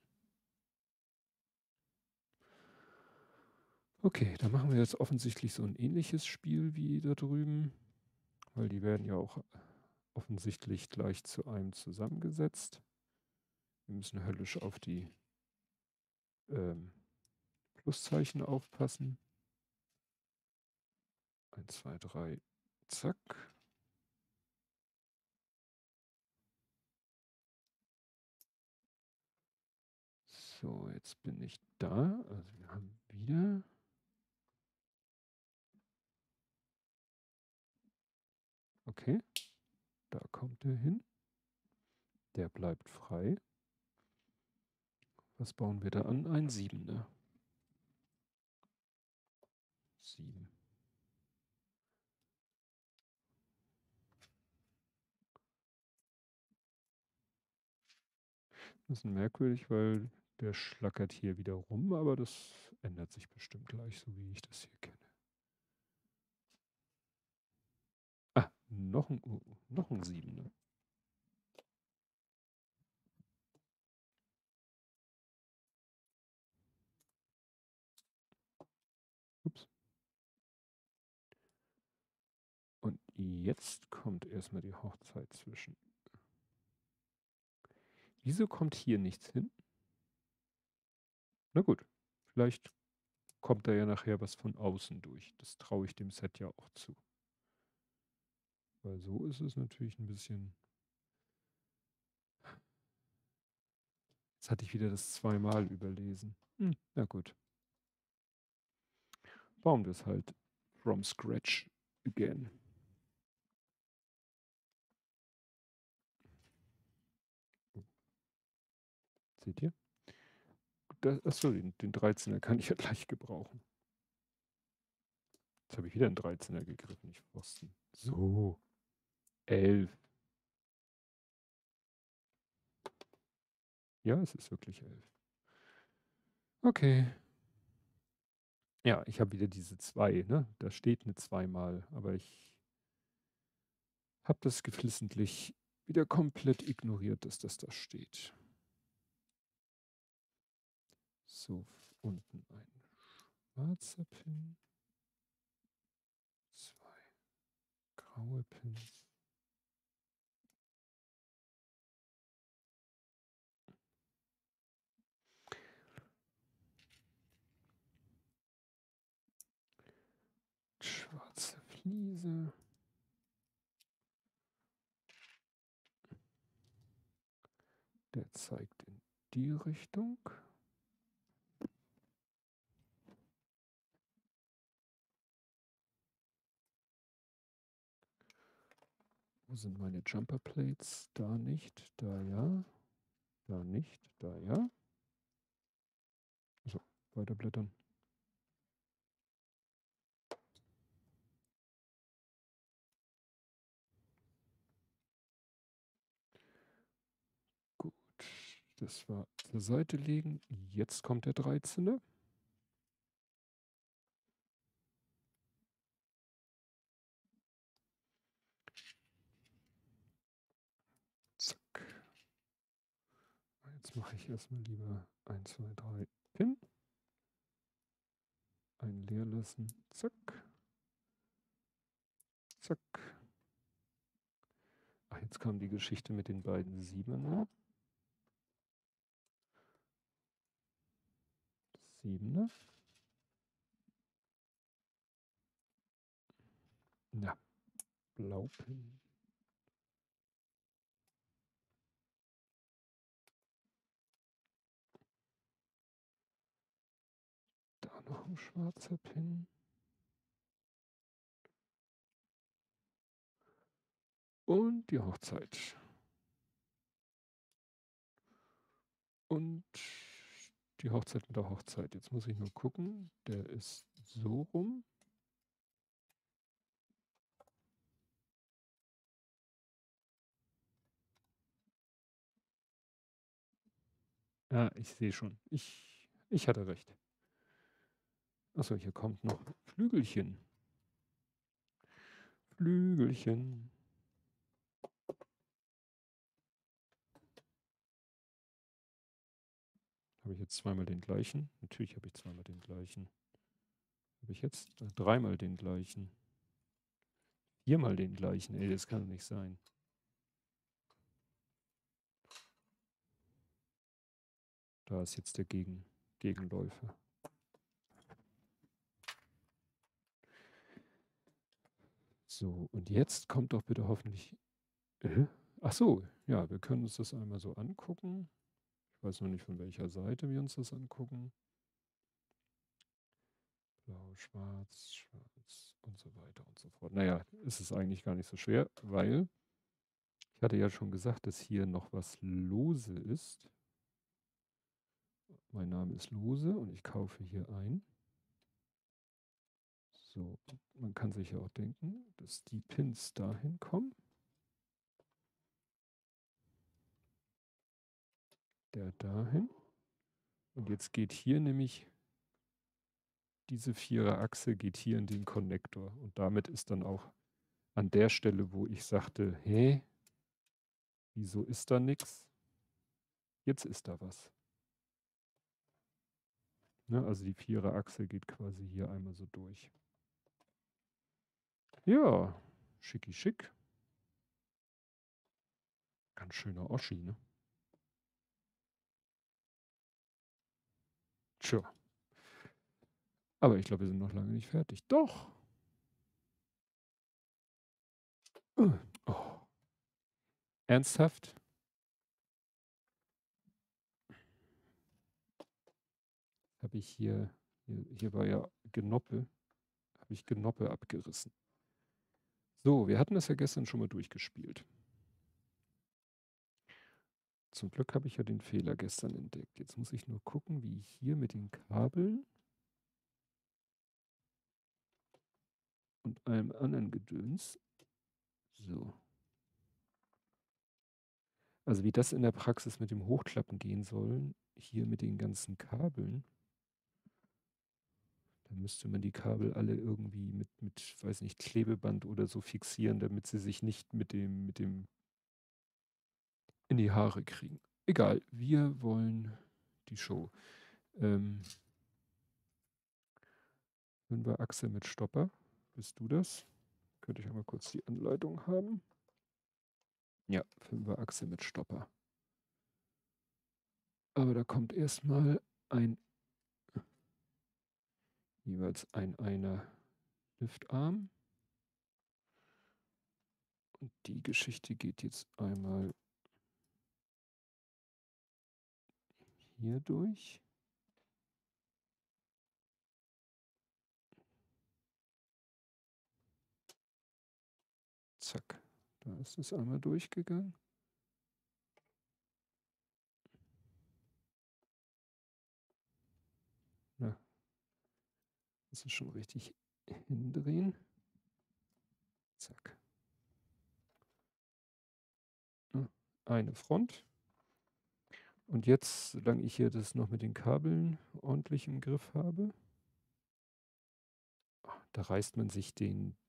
Okay, dann machen wir jetzt offensichtlich so ein ähnliches Spiel wie da drüben, weil die werden ja auch offensichtlich gleich zu einem zusammengesetzt. Wir müssen höllisch auf die Pluszeichen aufpassen. 1, 2, 3, zack. So, jetzt bin ich da. Also wir haben wieder. Okay, da kommt er hin. Der bleibt frei. Was bauen wir da an? Ein 7er. 7. Das ist merkwürdig, weil der schlackert hier wieder rum, aber das ändert sich bestimmt gleich, so wie ich das hier kenne. Ah, noch ein 7er. Ups. Und jetzt kommt erstmal die Hochzeit zwischen. Wieso kommt hier nichts hin? Na gut, vielleicht kommt da ja nachher was von außen durch. Das traue ich dem Set ja auch zu. Weil so ist es natürlich ein bisschen. Jetzt hatte ich wieder das zweimal überlesen. Na gut. Bauen wir es halt from scratch again. Seht ihr? Achso, den 13er kann ich ja gleich gebrauchen. Jetzt habe ich wieder einen 13er gegriffen, ich Pfosten. So, 11. Ja, es ist wirklich 11. Okay. Ja, ich habe wieder diese 2, ne? Da steht eine 2 mal, aber ich habe das geflissentlich wieder komplett ignoriert, dass das da steht. So, unten ein schwarzer Pin. 2 graue Pins. Schwarze Fliese. Der zeigt in die Richtung. Wo sind meine Jumper Plates? Da nicht, da ja. Da nicht, da ja. So, weiterblättern. Gut, das war zur Seite legen. Jetzt kommt der 13er. Zack. Jetzt mache ich erstmal lieber 1, 2, 3 Pin. Einen leer lassen. Zack. Zack. Ach, jetzt kam die Geschichte mit den beiden 7er. 7er. Na, Blaupin. Da noch ein schwarzer Pin. Und die Hochzeit. Und die Hochzeit mit der Hochzeit. Jetzt muss ich nur gucken. Der ist so rum. Ah, ich sehe schon. Ich hatte recht. Achso, hier kommt noch Flügelchen. Flügelchen. Habe ich jetzt zweimal den gleichen? Natürlich habe ich zweimal den gleichen. Habe ich jetzt dreimal den gleichen? Viermal den gleichen? Ey, das kann doch nicht sein. Da ist jetzt der Gegenläufer. So, und jetzt kommt doch bitte hoffentlich. Ach so, ja, wir können uns das einmal so angucken. Ich weiß noch nicht, von welcher Seite wir uns das angucken. Blau, schwarz, schwarz und so weiter und so fort. Naja, ist es eigentlich gar nicht so schwer, weil ich hatte ja schon gesagt, dass hier noch was lose ist. Mein Name ist Lose und ich kaufe hier ein. So, man kann sich ja auch denken, dass die Pins dahin kommen. Der dahin. Und jetzt geht hier nämlich diese Viererachse geht hier in den Konnektor. Und damit ist dann auch an der Stelle, wo ich sagte, hä, wieso ist da nichts? Jetzt ist da was. Ne? Also die Viererachse geht quasi hier einmal so durch. Ja, schicki schick. Ganz schöner Oschi, ne? Tja. Aber ich glaube, wir sind noch lange nicht fertig. Doch. Oh. Ernsthaft? Habe ich hier war ja Genoppe, habe ich Genoppe abgerissen. So, wir hatten das ja gestern schon mal durchgespielt. Zum Glück habe ich ja den Fehler gestern entdeckt. Jetzt muss ich nur gucken, wie ich hier mit den Kabeln und allem anderen Gedöns. So. Also wie das in der Praxis mit dem Hochklappen gehen soll, hier mit den ganzen Kabeln. Da müsste man die Kabel alle irgendwie mit, weiß nicht, Klebeband oder so fixieren, damit sie sich nicht mit dem in die Haare kriegen. Egal, wir wollen die Show. Ähm, Achse mit Stopper. Bist du das? Könnte ich einmal kurz die Anleitung haben? Ja, Achse mit Stopper. Aber da kommt erstmal jeweils einer Liftarm. Und die Geschichte geht jetzt einmal hier durch. Zack. Da ist es einmal durchgegangen. Na, das ist schon richtig hindrehen. Zack. Eine Front. Und jetzt, solange ich hier das noch mit den Kabeln ordentlich im Griff habe, da reißt man sich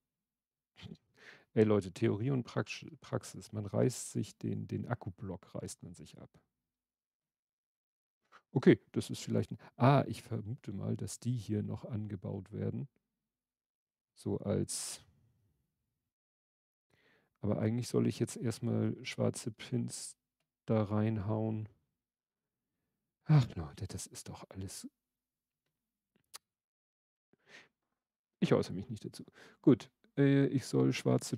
ey Leute, Theorie und Praxis, man reißt sich den Akkublock reißt man sich ab. Okay, das ist vielleicht ich vermute mal, dass die hier noch angebaut werden. So aber eigentlich soll ich jetzt erstmal schwarze Pins da reinhauen. Ach Leute, das ist doch alles. Ich äußere mich nicht dazu. Gut, ich soll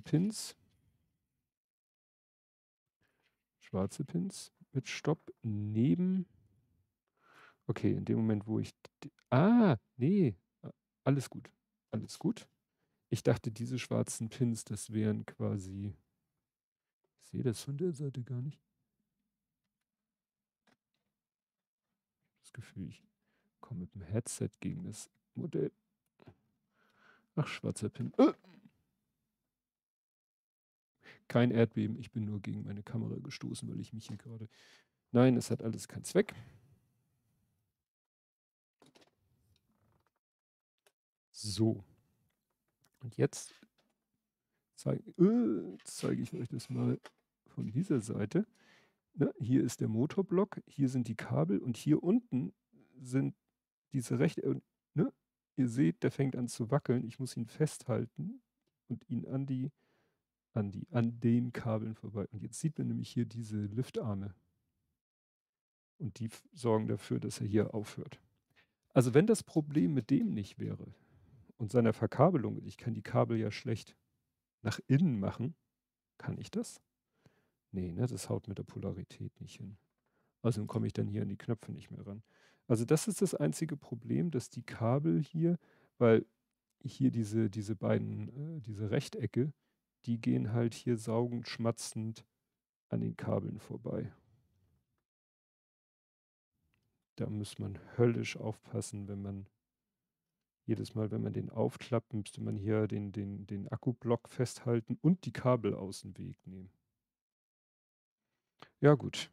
schwarze Pins mit Stopp neben. Okay, in dem Moment, wo ich. Nee, alles gut. Alles gut. Ich dachte, diese schwarzen Pins, das wären quasi. Ich sehe das von der Seite gar nicht. Das Gefühl, ich komme mit dem Headset gegen das Modell. Ach, schwarzer Pin. Kein Erdbeben, ich bin nur gegen meine Kamera gestoßen, weil ich mich hier gerade. Nein, es hat alles keinen Zweck. So, und jetzt zeige ich euch das mal von dieser Seite. Ne, hier ist der Motorblock, hier sind die Kabel und hier unten sind diese Rechte. Ne, ihr seht, der fängt an zu wackeln. Ich muss ihn festhalten und ihn an den Kabeln vorbei. Und jetzt sieht man nämlich hier diese Liftarme und die sorgen dafür, dass er hier aufhört. Also wenn das Problem mit dem nicht wäre und seiner Verkabelung, ich kann die Kabel ja schlecht nach innen machen, kann ich das? Nee, ne, das haut mit der Polarität nicht hin. Also komme ich dann hier an die Knöpfe nicht mehr ran. Also das ist das einzige Problem, dass die Kabel hier, weil hier diese beiden, diese Rechtecke, die gehen halt hier saugend, schmatzend an den Kabeln vorbei. Da muss man höllisch aufpassen, wenn man jedes Mal, wenn man den aufklappt, müsste man hier den Akkublock festhalten und die Kabel aus dem Weg nehmen. Ja gut,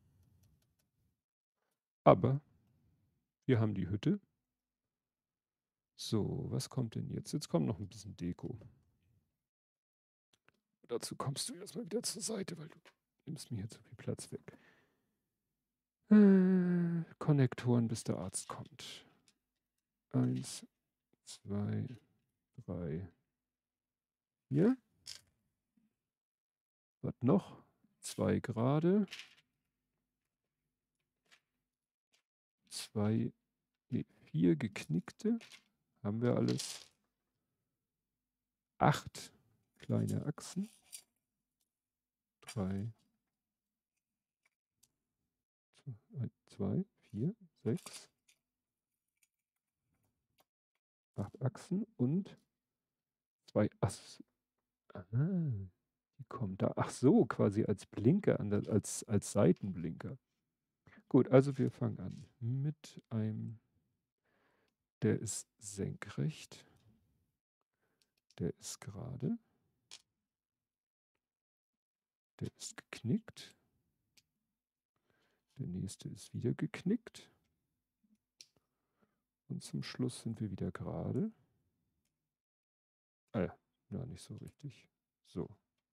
aber wir haben die Hütte. So, was kommt denn jetzt? Jetzt kommt noch ein bisschen Deko. Dazu kommst du erstmal wieder zur Seite, weil du nimmst mir hier zu viel Platz weg. Konnektoren, bis der Arzt kommt. 1, 2, 3, 4. Was noch? 2 gerade. 2, nee, 4 geknickte. Haben wir alles. 8 kleine Achsen. 3, 2, 4, 6. 8 Achsen und 2 Ass. Die kommen da. Ach so, quasi als Blinker, als Seitenblinker. Gut, also wir fangen an mit einem, der ist senkrecht, der ist gerade, der ist geknickt, der nächste ist wieder geknickt und zum Schluss sind wir wieder gerade. Ja, nicht so richtig. So.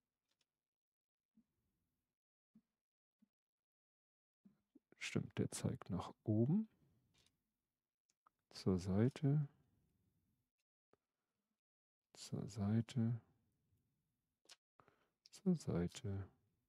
Stimmt, der zeigt nach oben, zur Seite, zur Seite, zur Seite,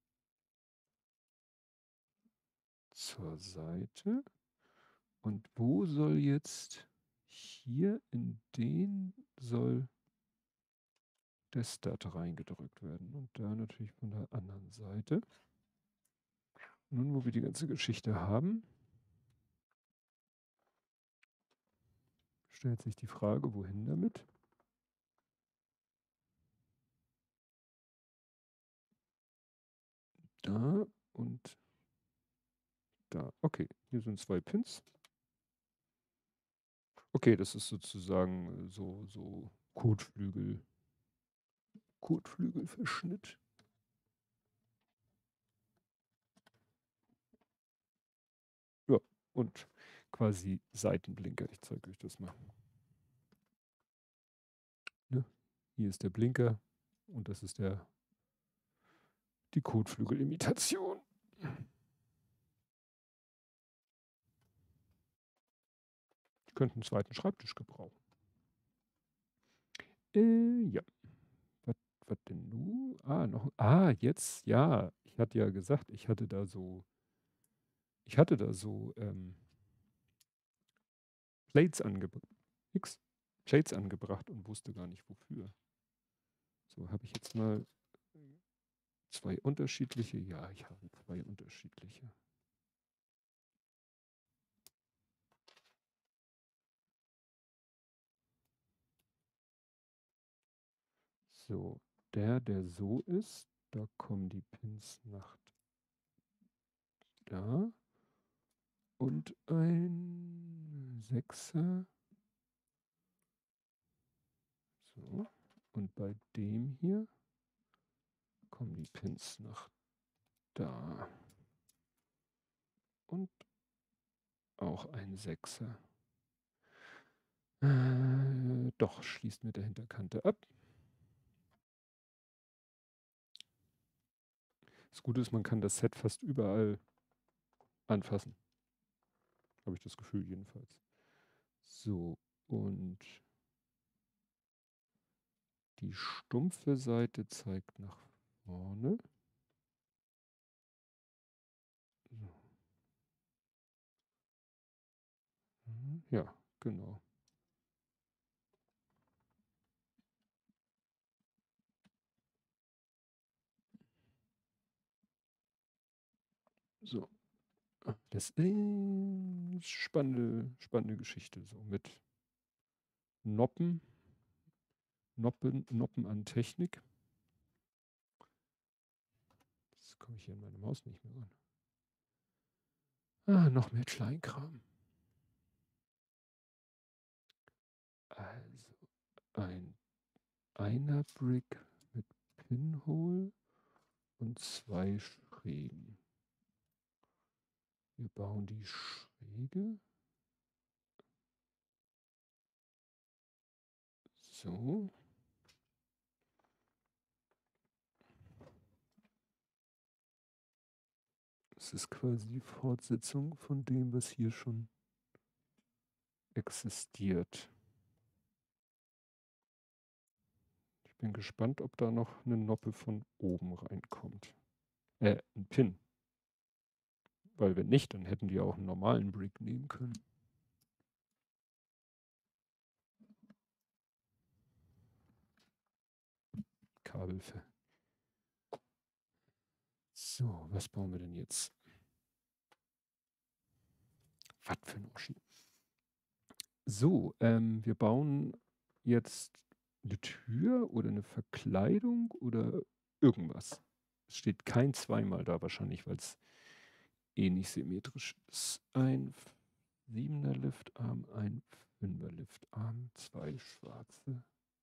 zur Seite. Und wo soll jetzt hier in den soll der Stud reingedrückt werden? Und da natürlich von der anderen Seite. Nun, wo wir die ganze Geschichte haben, stellt sich die Frage, wohin damit? Da und da. Okay, hier sind 2 Pins. Okay, das ist sozusagen so Kotflügelverschnitt. Ja, und quasi Seitenblinker. Ich zeige euch das mal. Ne? Hier ist der Blinker und das ist die Kotflügelimitation. Ich könnte einen zweiten Schreibtisch gebrauchen. Ja. Was denn nun? Jetzt, ja. Ich hatte ja gesagt, ich hatte da so Plates angebracht. Plates angebracht und wusste gar nicht wofür. So, habe ich jetzt mal 2 unterschiedliche? Ja, ich habe 2 unterschiedliche. So, der so ist, da kommen die Pins nach da. Und ein 6er. So. Und bei dem hier kommen die Pins nach da. Und auch ein 6er. Doch, schließt mit der Hinterkante ab. Das Gute ist, man kann das Set fast überall anfassen. Habe ich das Gefühl jedenfalls. So, und die stumpfe Seite zeigt nach vorne. So. Ja, genau. So. Das ist spannende Geschichte. So mit Noppen, Noppen an Technik. Jetzt komme ich hier in meine Maus nicht mehr ran. Noch mehr Kleinkram. Also ein einer Brick mit Pinhole und 2 Schrägen. Wir bauen die Schräge. So. Das ist quasi die Fortsetzung von dem, was hier schon existiert. Ich bin gespannt, ob da noch eine Noppe von oben reinkommt. Ein Pin. Weil wenn nicht, dann hätten die auch einen normalen Brick nehmen können. Kabel für. So, was bauen wir denn jetzt? Was für ein Oschi. So, wir bauen jetzt eine Tür oder eine Verkleidung oder irgendwas. Es steht kein zweimal da wahrscheinlich, weil es eh nicht symmetrisch ist. Ein 7er Liftarm, ein 5er Liftarm, 2 schwarze.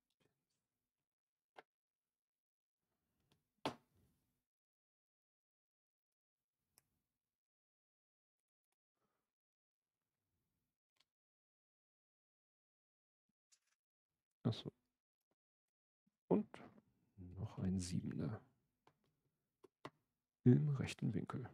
Achso. Und noch ein 7er im rechten Winkel.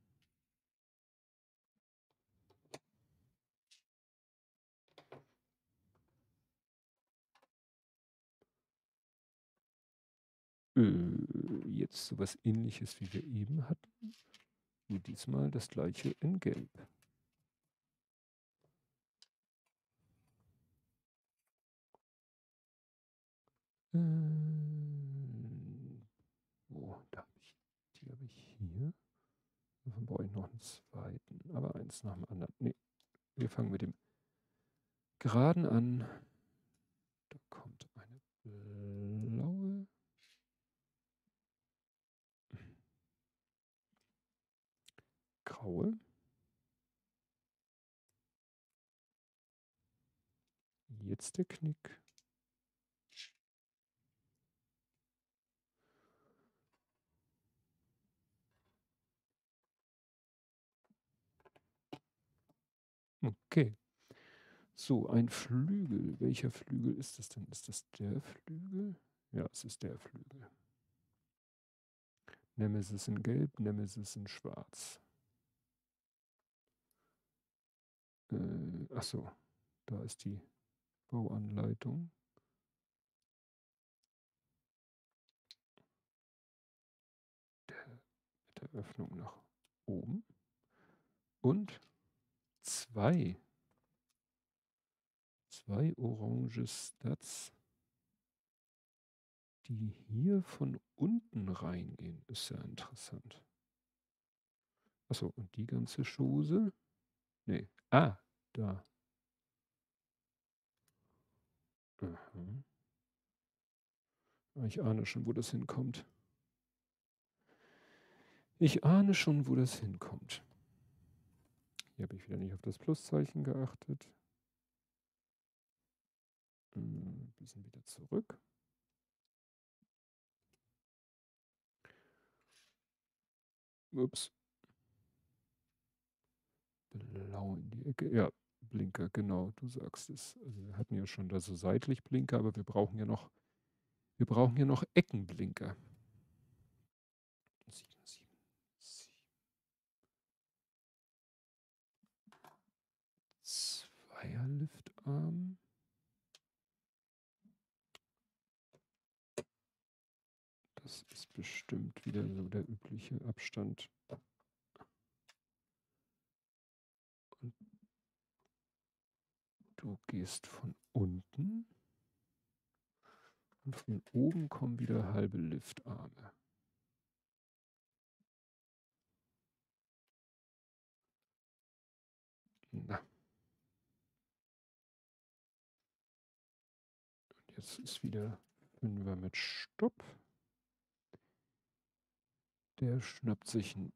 Jetzt sowas ähnliches wie wir eben hatten. Nur diesmal das gleiche in Gelb. Da habe ich, die habe ich hier. Davon brauche ich noch einen zweiten, aber eins nach dem anderen. Nee, wir fangen mit dem Geraden an. Da kommt eine blaue. Graue. Jetzt der Knick. Okay. So, ein Flügel. Welcher Flügel ist das denn? Ist das der Flügel? Ja, es ist der Flügel. Nemesis in Gelb, Nemesis in Schwarz. Achso, da ist die Bauanleitung. Mit der Öffnung nach oben. Und zwei orange Studs, die hier von unten reingehen. Ist ja interessant. Achso, und die ganze Chose? Nee. Da. Aha. Ich ahne schon, wo das hinkommt. Ich ahne schon, wo das hinkommt. Hier habe ich wieder nicht auf das Pluszeichen geachtet. Bisschen wieder zurück. Ups. Blau in die Ecke. Ja, Blinker, genau, du sagst es. Also wir hatten ja schon da so seitlich Blinker, aber wir brauchen ja noch Eckenblinker. 7, 7, 7. Zweierliftarm. Das ist bestimmt wieder so der übliche Abstand. Und du gehst von unten und von oben kommen wieder halbe Liftarme. Na, jetzt ist wieder Fünfer mit Stopp. Der schnappt sich einen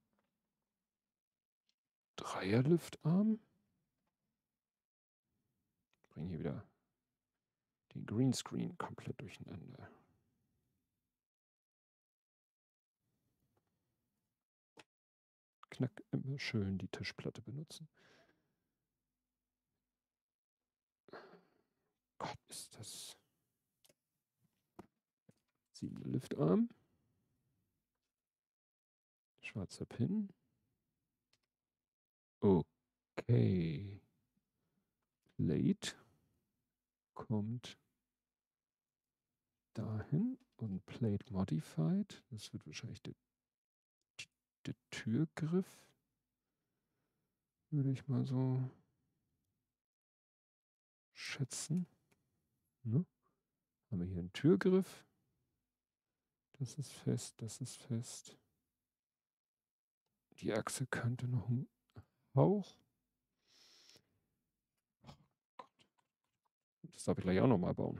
Dreierliftarm. Bring hier wieder den Greenscreen komplett durcheinander. Knack, immer schön die Tischplatte benutzen. Gott, ist das 7 Liftarm. Schwarzer Pin. Okay. Plate kommt dahin und Plate Modified. Das wird wahrscheinlich der Türgriff. Würde ich mal so schätzen. Ne? Haben wir hier einen Türgriff. Das ist fest, das ist fest. Die Achse könnte noch ein Hauch. Das darf ich gleich auch nochmal bauen.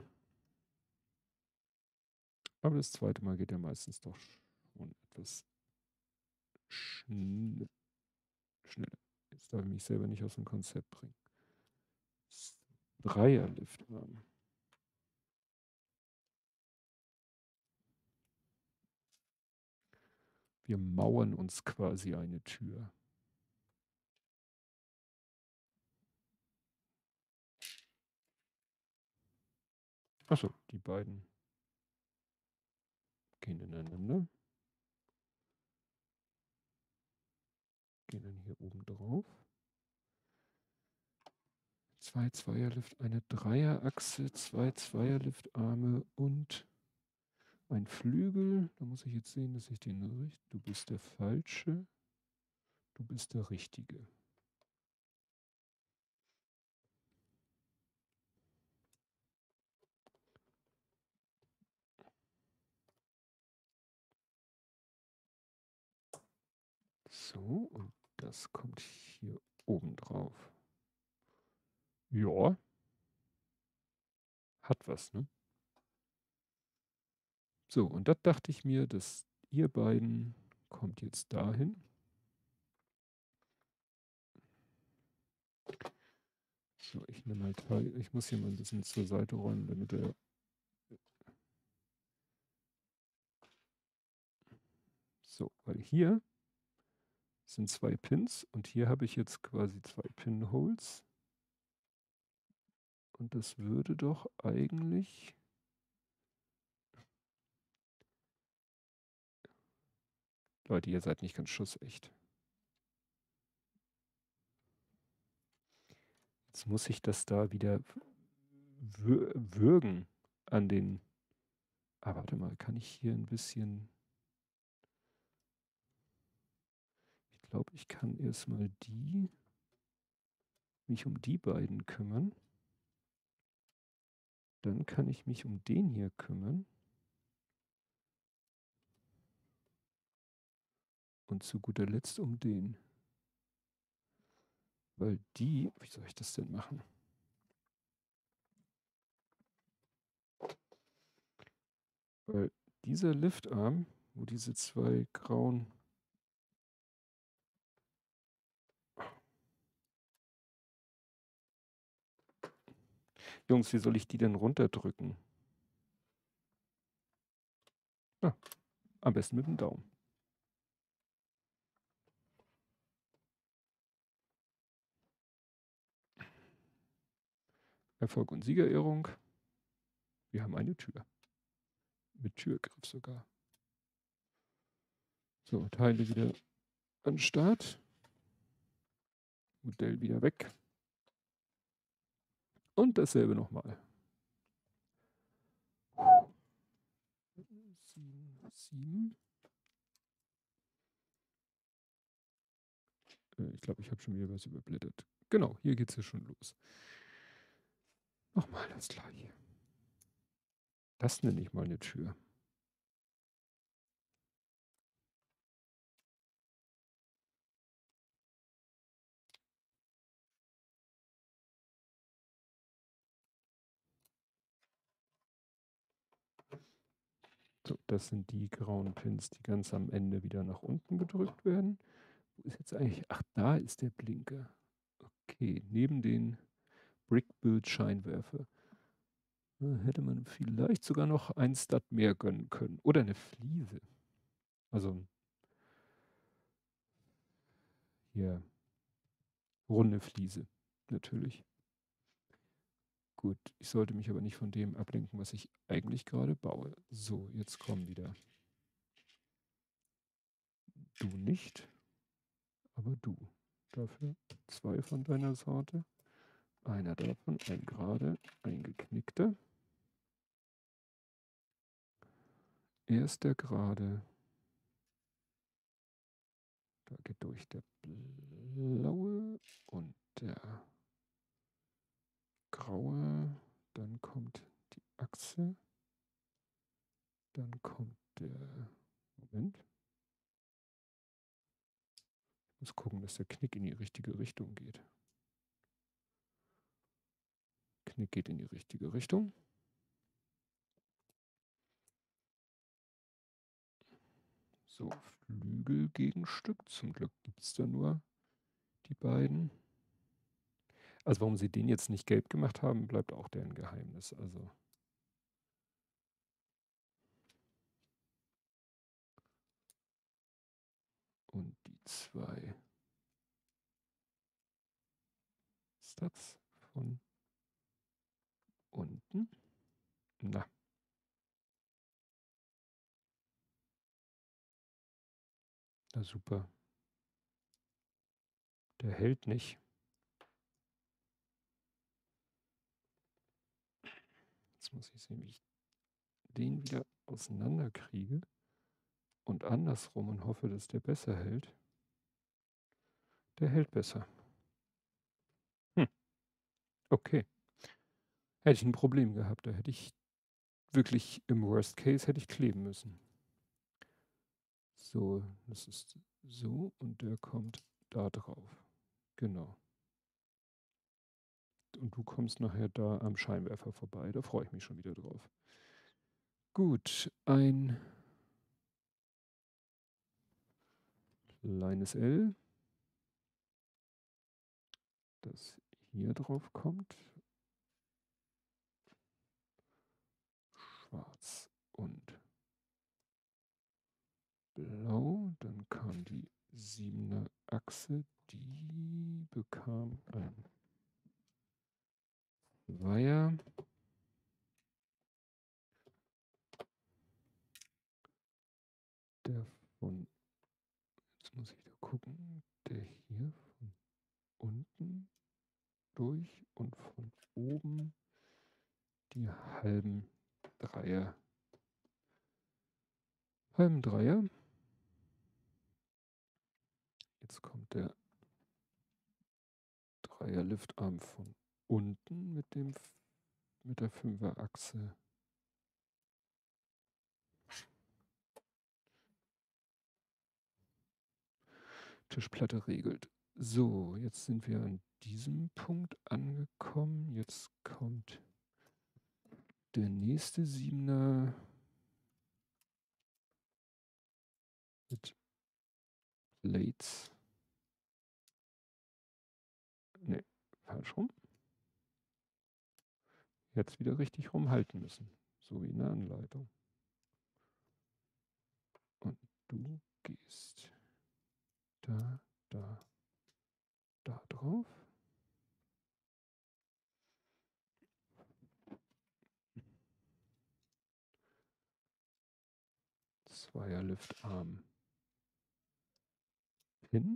Aber das zweite Mal geht ja meistens doch schon etwas schneller. Jetzt darf ich mich selber nicht aus dem Konzept bringen. Dreierliftarm. Wir mauern uns quasi eine Tür. Achso, die beiden gehen ineinander. Gehen dann hier oben drauf. 2 Zweierlift, eine Dreierachse, 2 Zweierliftarme und ein Flügel. Da muss ich jetzt sehen, dass ich den richtig. Du bist der Falsche. Du bist der Richtige. So, und das kommt hier oben drauf. Ja. Hat was, ne? So, und das dachte ich mir, dass ihr beiden kommt jetzt dahin. So, ich nehme mal Teil. Ich muss hier mal ein bisschen zur Seite räumen, damit er. So, weil hier sind 2 Pins und hier habe ich jetzt quasi 2 Pinholes. Und das würde doch eigentlich. Leute, ihr seid nicht ganz schussecht. Jetzt muss ich das da wieder würgen an den. Ah, warte mal, kann ich hier ein bisschen. Ich glaube, ich kann erstmal mich um die beiden kümmern. Dann kann ich mich um den hier kümmern. Und zu guter Letzt um den. Weil wie soll ich das denn machen? Weil dieser Liftarm, wo diese 2 grauen. Jungs, wie soll ich die denn runterdrücken? Ah, am besten mit dem Daumen. Erfolg und Siegerehrung. Wir haben eine Tür. Mit Türgriff sogar. So, Teile wieder an den Start. Modell wieder weg. Und dasselbe nochmal. 7. Ich glaube, ich habe schon wieder was überblättert. Genau, hier geht es ja schon los. Nochmal das gleiche. Das nenne ich mal eine Tür. So, das sind die grauen Pins, die ganz am Ende wieder nach unten gedrückt werden. Wo ist jetzt eigentlich? Ach, da ist der Blinker. Okay, neben den Brickbuild-Scheinwerfer. Hätte man vielleicht sogar noch ein Stud mehr gönnen können. Oder eine Fliese. Also hier runde Fliese, natürlich. Gut, ich sollte mich aber nicht von dem ablenken, was ich eigentlich gerade baue. So, jetzt kommen wieder. Du nicht, aber du. Dafür 2 von deiner Sorte. Einer davon, ein gerade, ein geknickter. Erst der gerade. Da geht durch der blaue und der graue. Dann kommt die Achse. Dann kommt der. Moment. Ich muss gucken, dass der Knick in die richtige Richtung geht. Knick geht in die richtige Richtung. So, Flügelgegenstück. Zum Glück gibt es da nur die beiden. Also warum sie den jetzt nicht gelb gemacht haben, bleibt auch deren Geheimnis. Also und die 2 Studs von unten. Na. Na super. Der hält nicht. Jetzt muss ich sehen, wie ich den wieder auseinanderkriege. Und andersrum und hoffe, dass der besser hält. Der hält besser. Okay. Hätte ich ein Problem gehabt. Da hätte ich wirklich im Worst Case hätte ich kleben müssen. So, das ist so und der kommt da drauf. Genau. Und du kommst nachher da am Scheinwerfer vorbei. Da freue ich mich schon wieder drauf. Gut, ein kleines L, das hier drauf kommt. Schwarz und blau. Dann kam die 7er Achse, die bekam ein Weiher. Der von, jetzt muss ich da gucken, der hier von unten durch und von oben die halben Dreier. Jetzt kommt der Dreier-Liftarm von unten mit der 5er Achse. Tischplatte regelt. So, jetzt sind wir an diesem Punkt angekommen. Jetzt kommt der nächste 7er mit Plates. Ne, falsch rum. Jetzt wieder richtig rumhalten müssen. So wie in der Anleitung. Und du gehst da drauf. Zweierliftarm hin.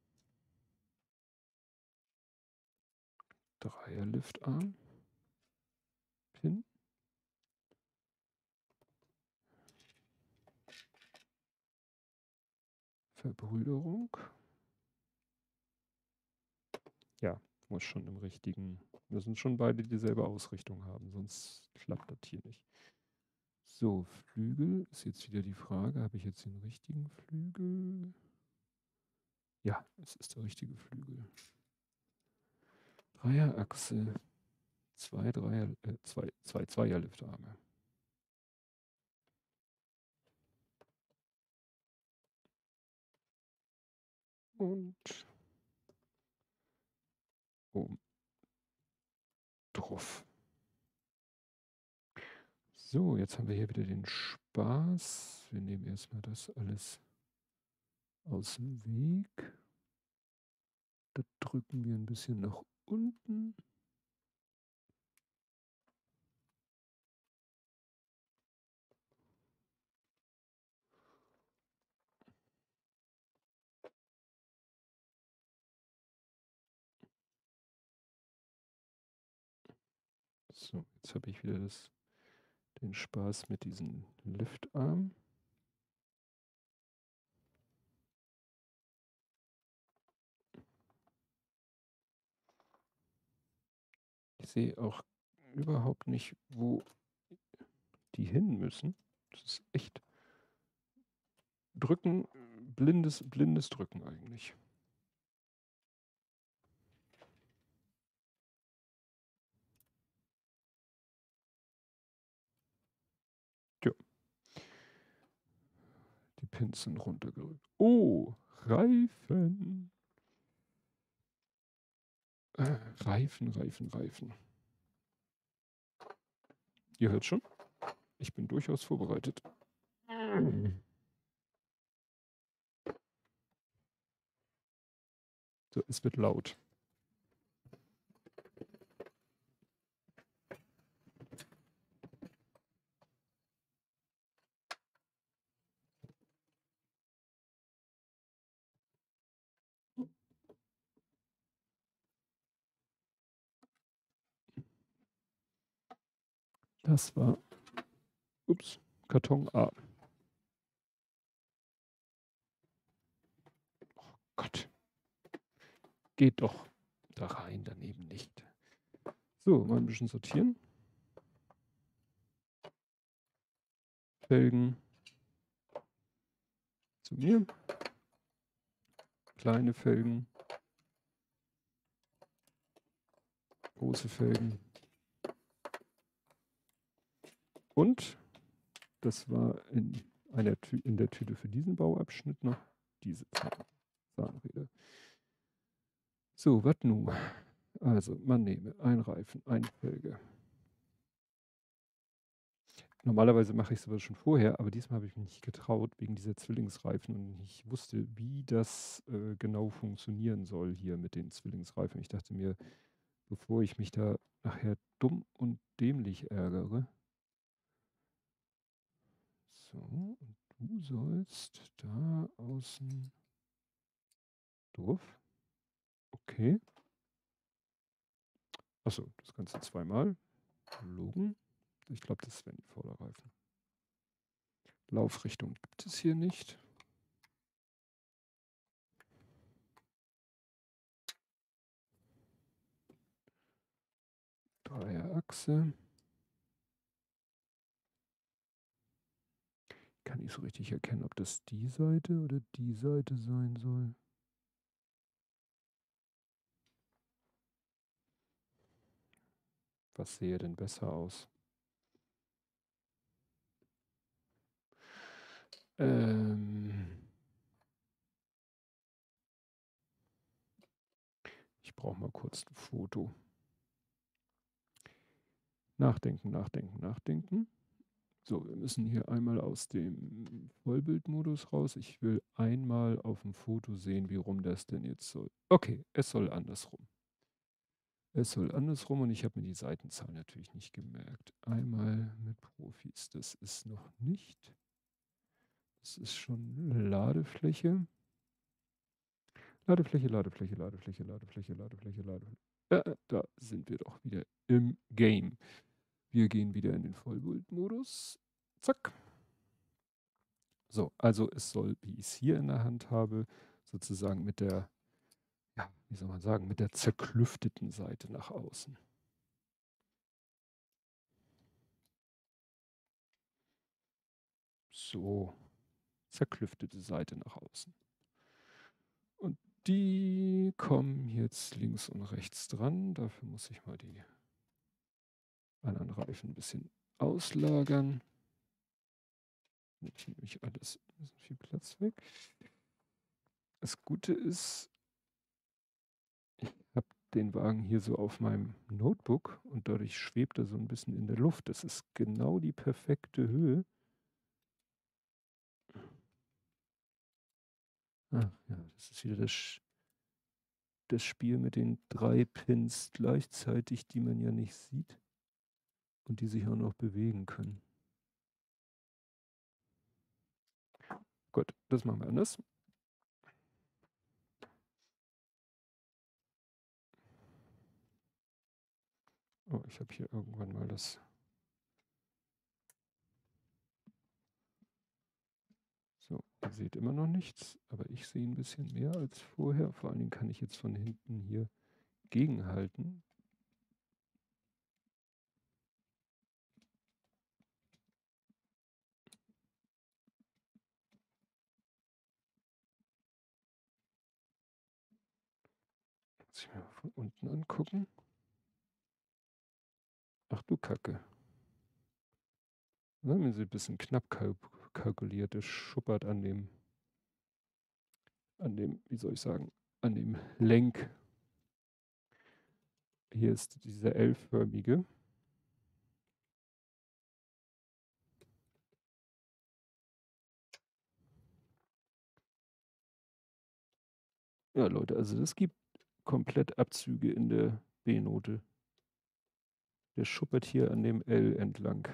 Dreierliftarm hin. Verbrüderung. Ja, muss schon im richtigen, müssen schon beide dieselbe Ausrichtung haben, sonst klappt das hier nicht. So, Flügel ist jetzt wieder die Frage, habe ich jetzt den richtigen Flügel? Ja, es ist der richtige Flügel. Dreierachse, zwei Zweierliftarme. Und oben drauf. So, jetzt haben wir hier wieder den Spaß. Wir nehmen erstmal das alles aus dem Weg. Das drücken wir ein bisschen nach unten. So, jetzt habe ich wieder den Spaß mit diesem Liftarm. Ich sehe auch überhaupt nicht, wo die hin müssen. Das ist echt Drücken, blindes Drücken eigentlich. Ja, die Pins sind runtergerückt. Oh, Reifen. Reifen. Ihr hört schon, ich bin durchaus vorbereitet. So, es wird laut. Das war, ups, Karton A. Oh Gott. Geht doch da rein, daneben nicht. So, mal ein bisschen sortieren. Felgen zu mir. Kleine Felgen. Große Felgen. Und das war in der Tüte für diesen Bauabschnitt noch diese Zahnräder. So, was nun? Also, man nehme ein Reifen, eine Felge. Normalerweise mache ich sowas schon vorher, aber diesmal habe ich mich nicht getraut wegen dieser Zwillingsreifen und ich wusste, wie das genau funktionieren soll hier mit den Zwillingsreifen. Ich dachte mir, bevor ich mich da nachher dumm und dämlich ärgere. So, und du sollst da außen drauf. Okay. Achso, das Ganze zweimal. Logen. Ich glaube, das wären die Vorderreifen. Laufrichtung gibt es hier nicht. Dreierachse. Kann ich so richtig erkennen, ob das die Seite oder die Seite sein soll. Was sähe denn besser aus? Ich brauche mal kurz ein Foto. Nachdenken. So, wir müssen hier einmal aus dem Vollbildmodus raus. Ich will einmal auf dem Foto sehen, wie rum das denn jetzt soll. Okay, es soll andersrum. Es soll andersrum und ich habe mir die Seitenzahl natürlich nicht gemerkt. Einmal mit Profis, das ist noch nicht. Das ist schon Ladefläche. Ladefläche, Ladefläche, Ladefläche, Ladefläche, Ladefläche, Ladefläche. Da sind wir doch wieder im Game. Wir gehen wieder in den Vollbildmodus. Zack. So, also es soll, wie ich es hier in der Hand habe, sozusagen mit der, ja, wie soll man sagen, mit der zerklüfteten Seite nach außen. So, zerklüftete Seite nach außen. Und die kommen jetzt links und rechts dran. Dafür muss ich mal die anderen Reifen ein bisschen auslagern. Jetzt nehme ich alles, viel Platz weg. Das Gute ist, ich habe den Wagen hier so auf meinem Notebook und dadurch schwebt er so ein bisschen in der Luft. Das ist genau die perfekte Höhe. Ah, ja, das ist wieder das Spiel mit den 3 Pins gleichzeitig, die man ja nicht sieht und die sich auch noch bewegen können. Gut, das machen wir anders. Oh, ich habe hier irgendwann mal das. So, ihr seht immer noch nichts, aber ich sehe ein bisschen mehr als vorher. Vor allen Dingen kann ich jetzt von hinten hier gegenhalten. Muss ich mir mal von unten angucken. Ach du Kacke. Ne, mir ein bisschen knapp kalkuliert. Das schuppert an dem, wie soll ich sagen, an dem Lenk. Hier ist dieser L-förmige. Ja, Leute, also das gibt komplett Abzüge in der B-Note. Der schuppert hier an dem L entlang.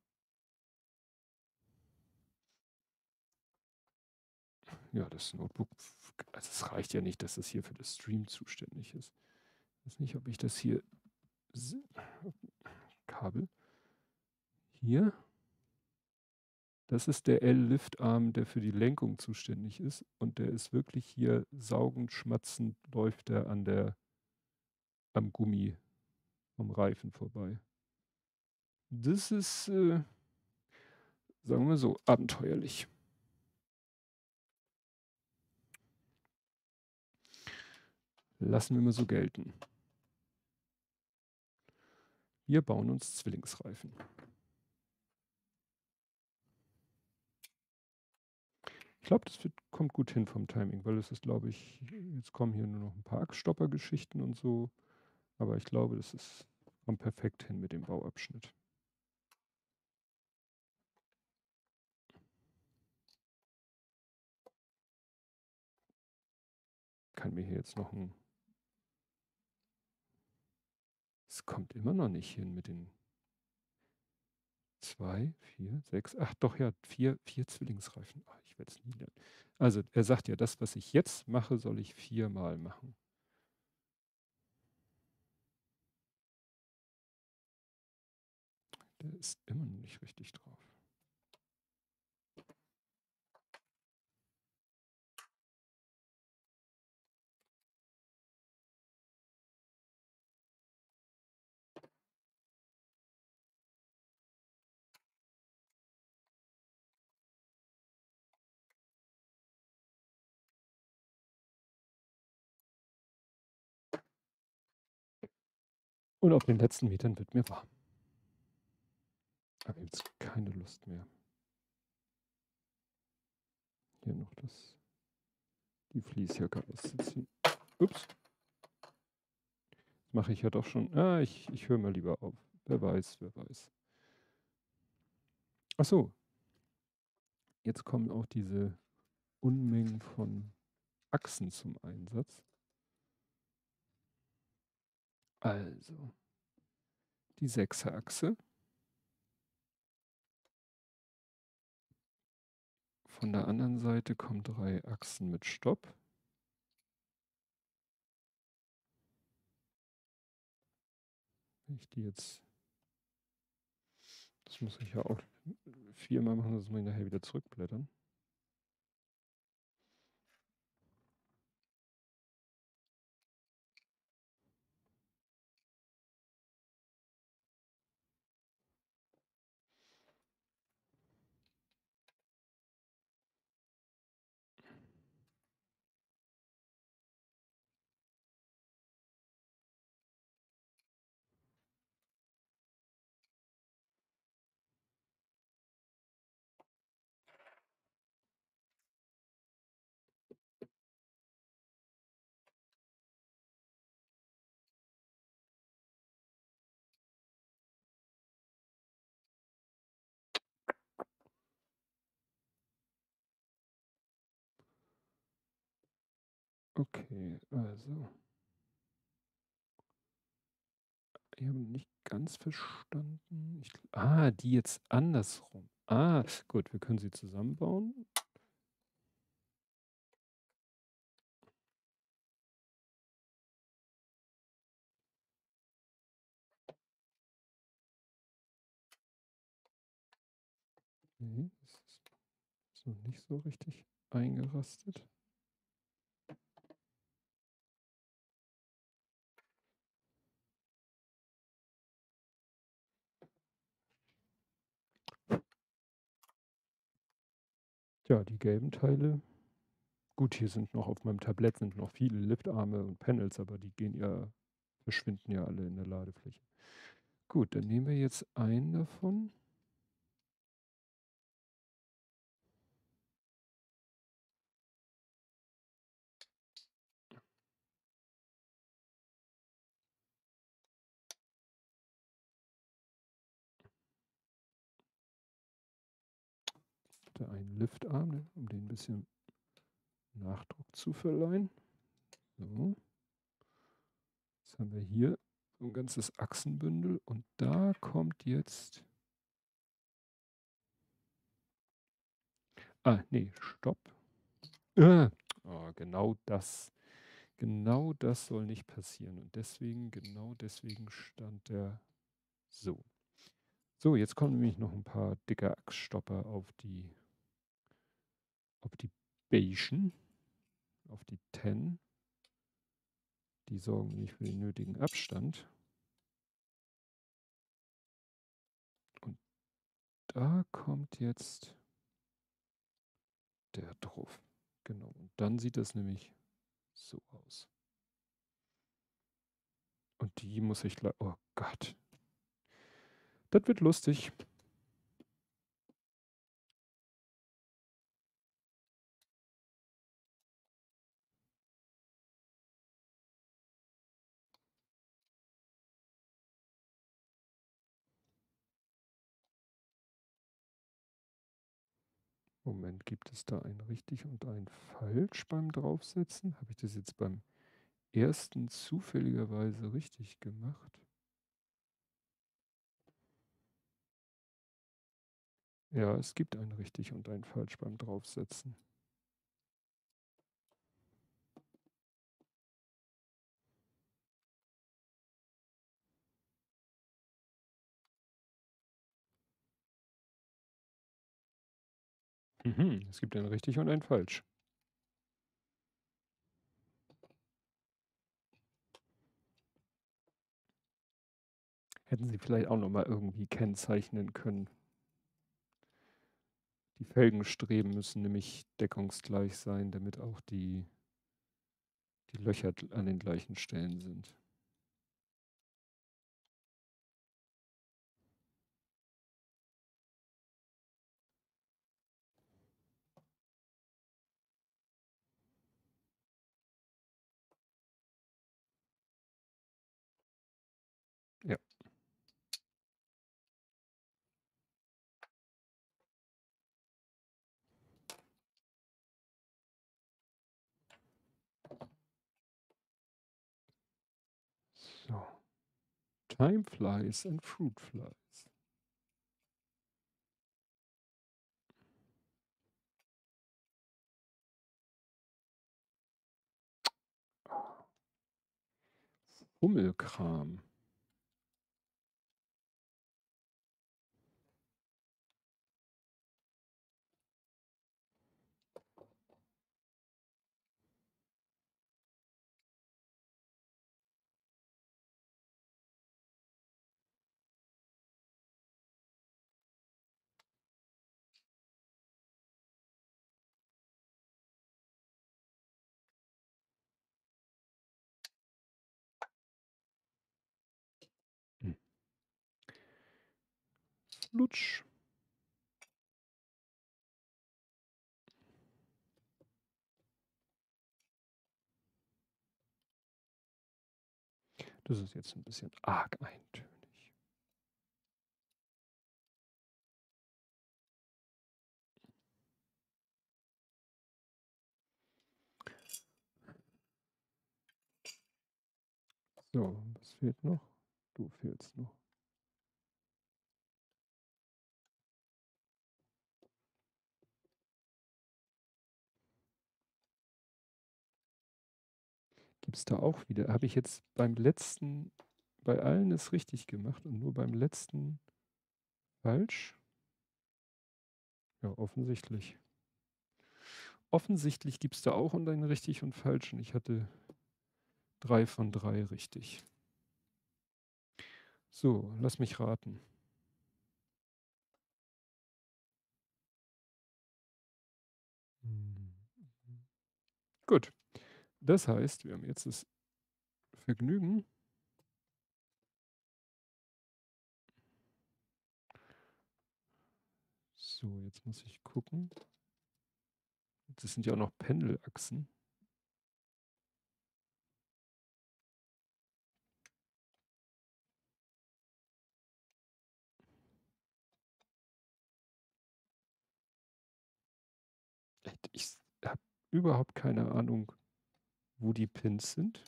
Ja, das Notebook, also es reicht ja nicht, dass das hier für das Stream zuständig ist. Ich weiß nicht, ob ich das hier, Kabel, hier, das ist der L-Liftarm, der für die Lenkung zuständig ist und der ist wirklich hier saugend, schmatzend, läuft der am Gummi, am Reifen vorbei. Das ist, sagen wir so, abenteuerlich. Lassen wir mal so gelten. Wir bauen uns Zwillingsreifen. Ich glaube, das kommt gut hin vom Timing, weil es ist, glaube ich, jetzt kommen hier nur noch ein paar Achsstopper-Geschichten und so. Aber ich glaube, kommt perfekt hin mit dem Bauabschnitt. Kann mir hier jetzt noch ein. Es kommt immer noch nicht hin mit den 2, 4, 6, ach doch ja, vier Zwillingsreifen. Ach, ich werde es nie lernen. Also er sagt ja, das, was ich jetzt mache, soll ich 4-mal machen. Der ist immer noch nicht richtig drauf. Und auf den letzten Metern wird mir warm. Aber jetzt keine Lust mehr. Hier noch die Fließjacke auszuziehen. Ups. Das mache ich ja doch schon. Ah, ich höre mal lieber auf. Wer weiß, wer weiß. Ach so, jetzt kommen auch diese Unmengen von Achsen zum Einsatz. Also, die 6er Achse von der anderen Seite kommen 3 Achsen mit Stopp. Wenn ich die jetzt, das muss ich ja auch 4-mal machen, sonst muss ich nachher wieder zurückblättern. Okay, also, ich habe nicht ganz verstanden. Die jetzt andersrum. Gut, wir können sie zusammenbauen. Ne, das ist noch nicht so richtig eingerastet. Ja, die gelben Teile. Gut, hier sind noch auf meinem Tablett sind noch viele Liftarme und Panels, aber die verschwinden ja alle in der Ladefläche. Gut, dann nehmen wir jetzt einen davon. Der einen Liftarm, ne, um den ein bisschen Nachdruck zu verleihen. So. Jetzt haben wir hier so ein ganzes Achsenbündel und da kommt jetzt. Nee, stopp. Oh, genau das soll nicht passieren. Und genau deswegen stand der so. So, jetzt kommen nämlich noch ein paar dicke Achsstopper auf die Beigen, auf die 10. Die sorgen nämlich für den nötigen Abstand. Und da kommt jetzt der drauf. Genau. Und dann sieht das nämlich so aus. Und die muss ich, oh Gott. Das wird lustig. Moment, gibt es da ein richtig und ein falsch beim Draufsetzen? Habe ich das jetzt beim ersten zufälligerweise richtig gemacht? Ja, es gibt ein richtig und ein falsch beim Draufsetzen. Es gibt ein richtig und ein falsch. Hätten Sie vielleicht auch noch mal irgendwie kennzeichnen können. Die Felgenstreben müssen nämlich deckungsgleich sein, damit auch die Löcher an den gleichen Stellen sind. Ja. So. Time flies and fruit flies. Hummelkram. Hm. Lutsch. Das ist jetzt ein bisschen arg eintönig. So, was fehlt noch? Du fehlst noch. Gibt es da auch wieder? Habe ich jetzt beim letzten, bei allen es richtig gemacht und nur beim letzten falsch? Ja, offensichtlich. Offensichtlich gibt es da auch und einen richtig und falsch. Und ich hatte 3 von 3 richtig. So, lass mich raten. Hm. Gut. Das heißt, wir haben jetzt das Vergnügen. So, jetzt muss ich gucken. Das sind ja auch noch Pendelachsen. Ich habe überhaupt keine Ahnung, wo die Pins sind.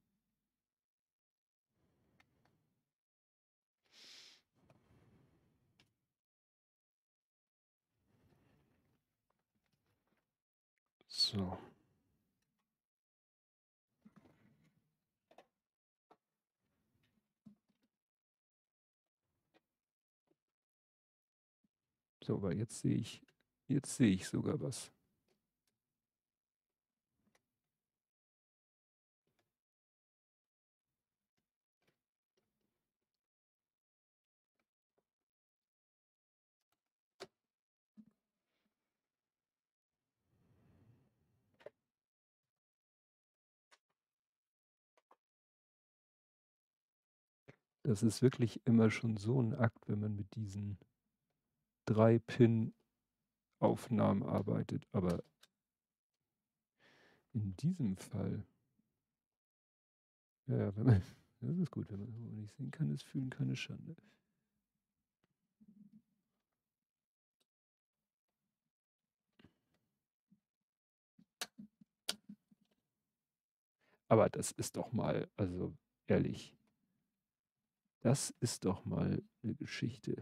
So. So, aber jetzt sehe ich sogar was. Das ist wirklich immer schon so ein Akt, wenn man mit diesen 3 Pin-Aufnahmen arbeitet. Aber in diesem Fall, ja, ja, wenn man, das ist gut, wenn man nicht sehen kann, ist fühlen keine Schande. Aber das ist doch mal, also ehrlich, das ist doch mal eine Geschichte.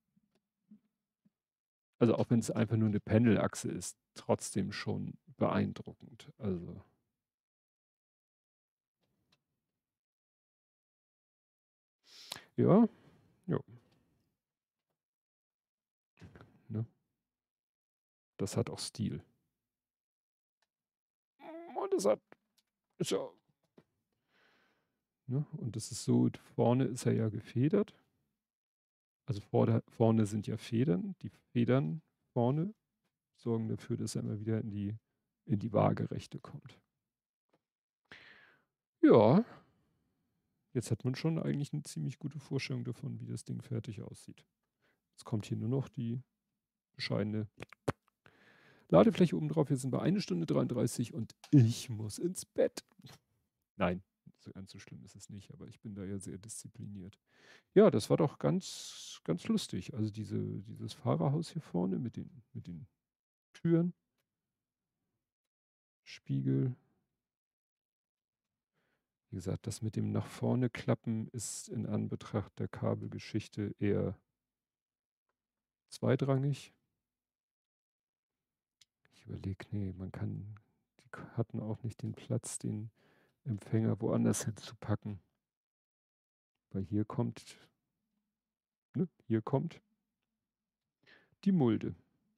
Also auch wenn es einfach nur eine Pendelachse ist, trotzdem schon beeindruckend. Also, ja, ja, ne? Das hat auch Stil. Und das hat, ist ja, ne? Und das ist so, vorne ist er ja gefedert. Also vorne sind ja Federn. Die Federn vorne sorgen dafür, dass er immer wieder in die Waagerechte kommt. Ja, jetzt hat man schon eigentlich eine ziemlich gute Vorstellung davon, wie das Ding fertig aussieht. Jetzt kommt hier nur noch die bescheidene Ladefläche oben drauf. Wir sind bei 1 Stunde 33 und ich muss ins Bett. Nein, so ganz so schlimm ist es nicht, aber ich bin da ja sehr diszipliniert. Ja, das war doch ganz, ganz lustig. Also dieses Fahrerhaus hier vorne mit den Türen, Spiegel. Wie gesagt, das mit dem nach vorne klappen ist in Anbetracht der Kabelgeschichte eher zweitrangig. Ich überlege, nee, die hatten auch nicht den Platz, den Empfänger woanders hinzupacken. Weil hier kommt, ne, hier kommt die Mulde.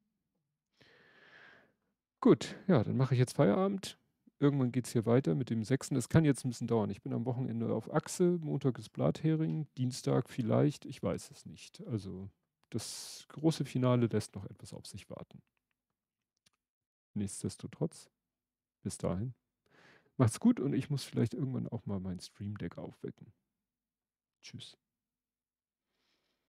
Gut, ja, dann mache ich jetzt Feierabend. Irgendwann geht's hier weiter mit dem 6. Es kann jetzt ein bisschen dauern. Ich bin am Wochenende auf Achse. Montag ist Blathering, Dienstag vielleicht, ich weiß es nicht. Also, das große Finale lässt noch etwas auf sich warten. Nichtsdestotrotz, bis dahin. Macht's gut und ich muss vielleicht irgendwann auch mal mein Stream Deck aufwecken. Tschüss.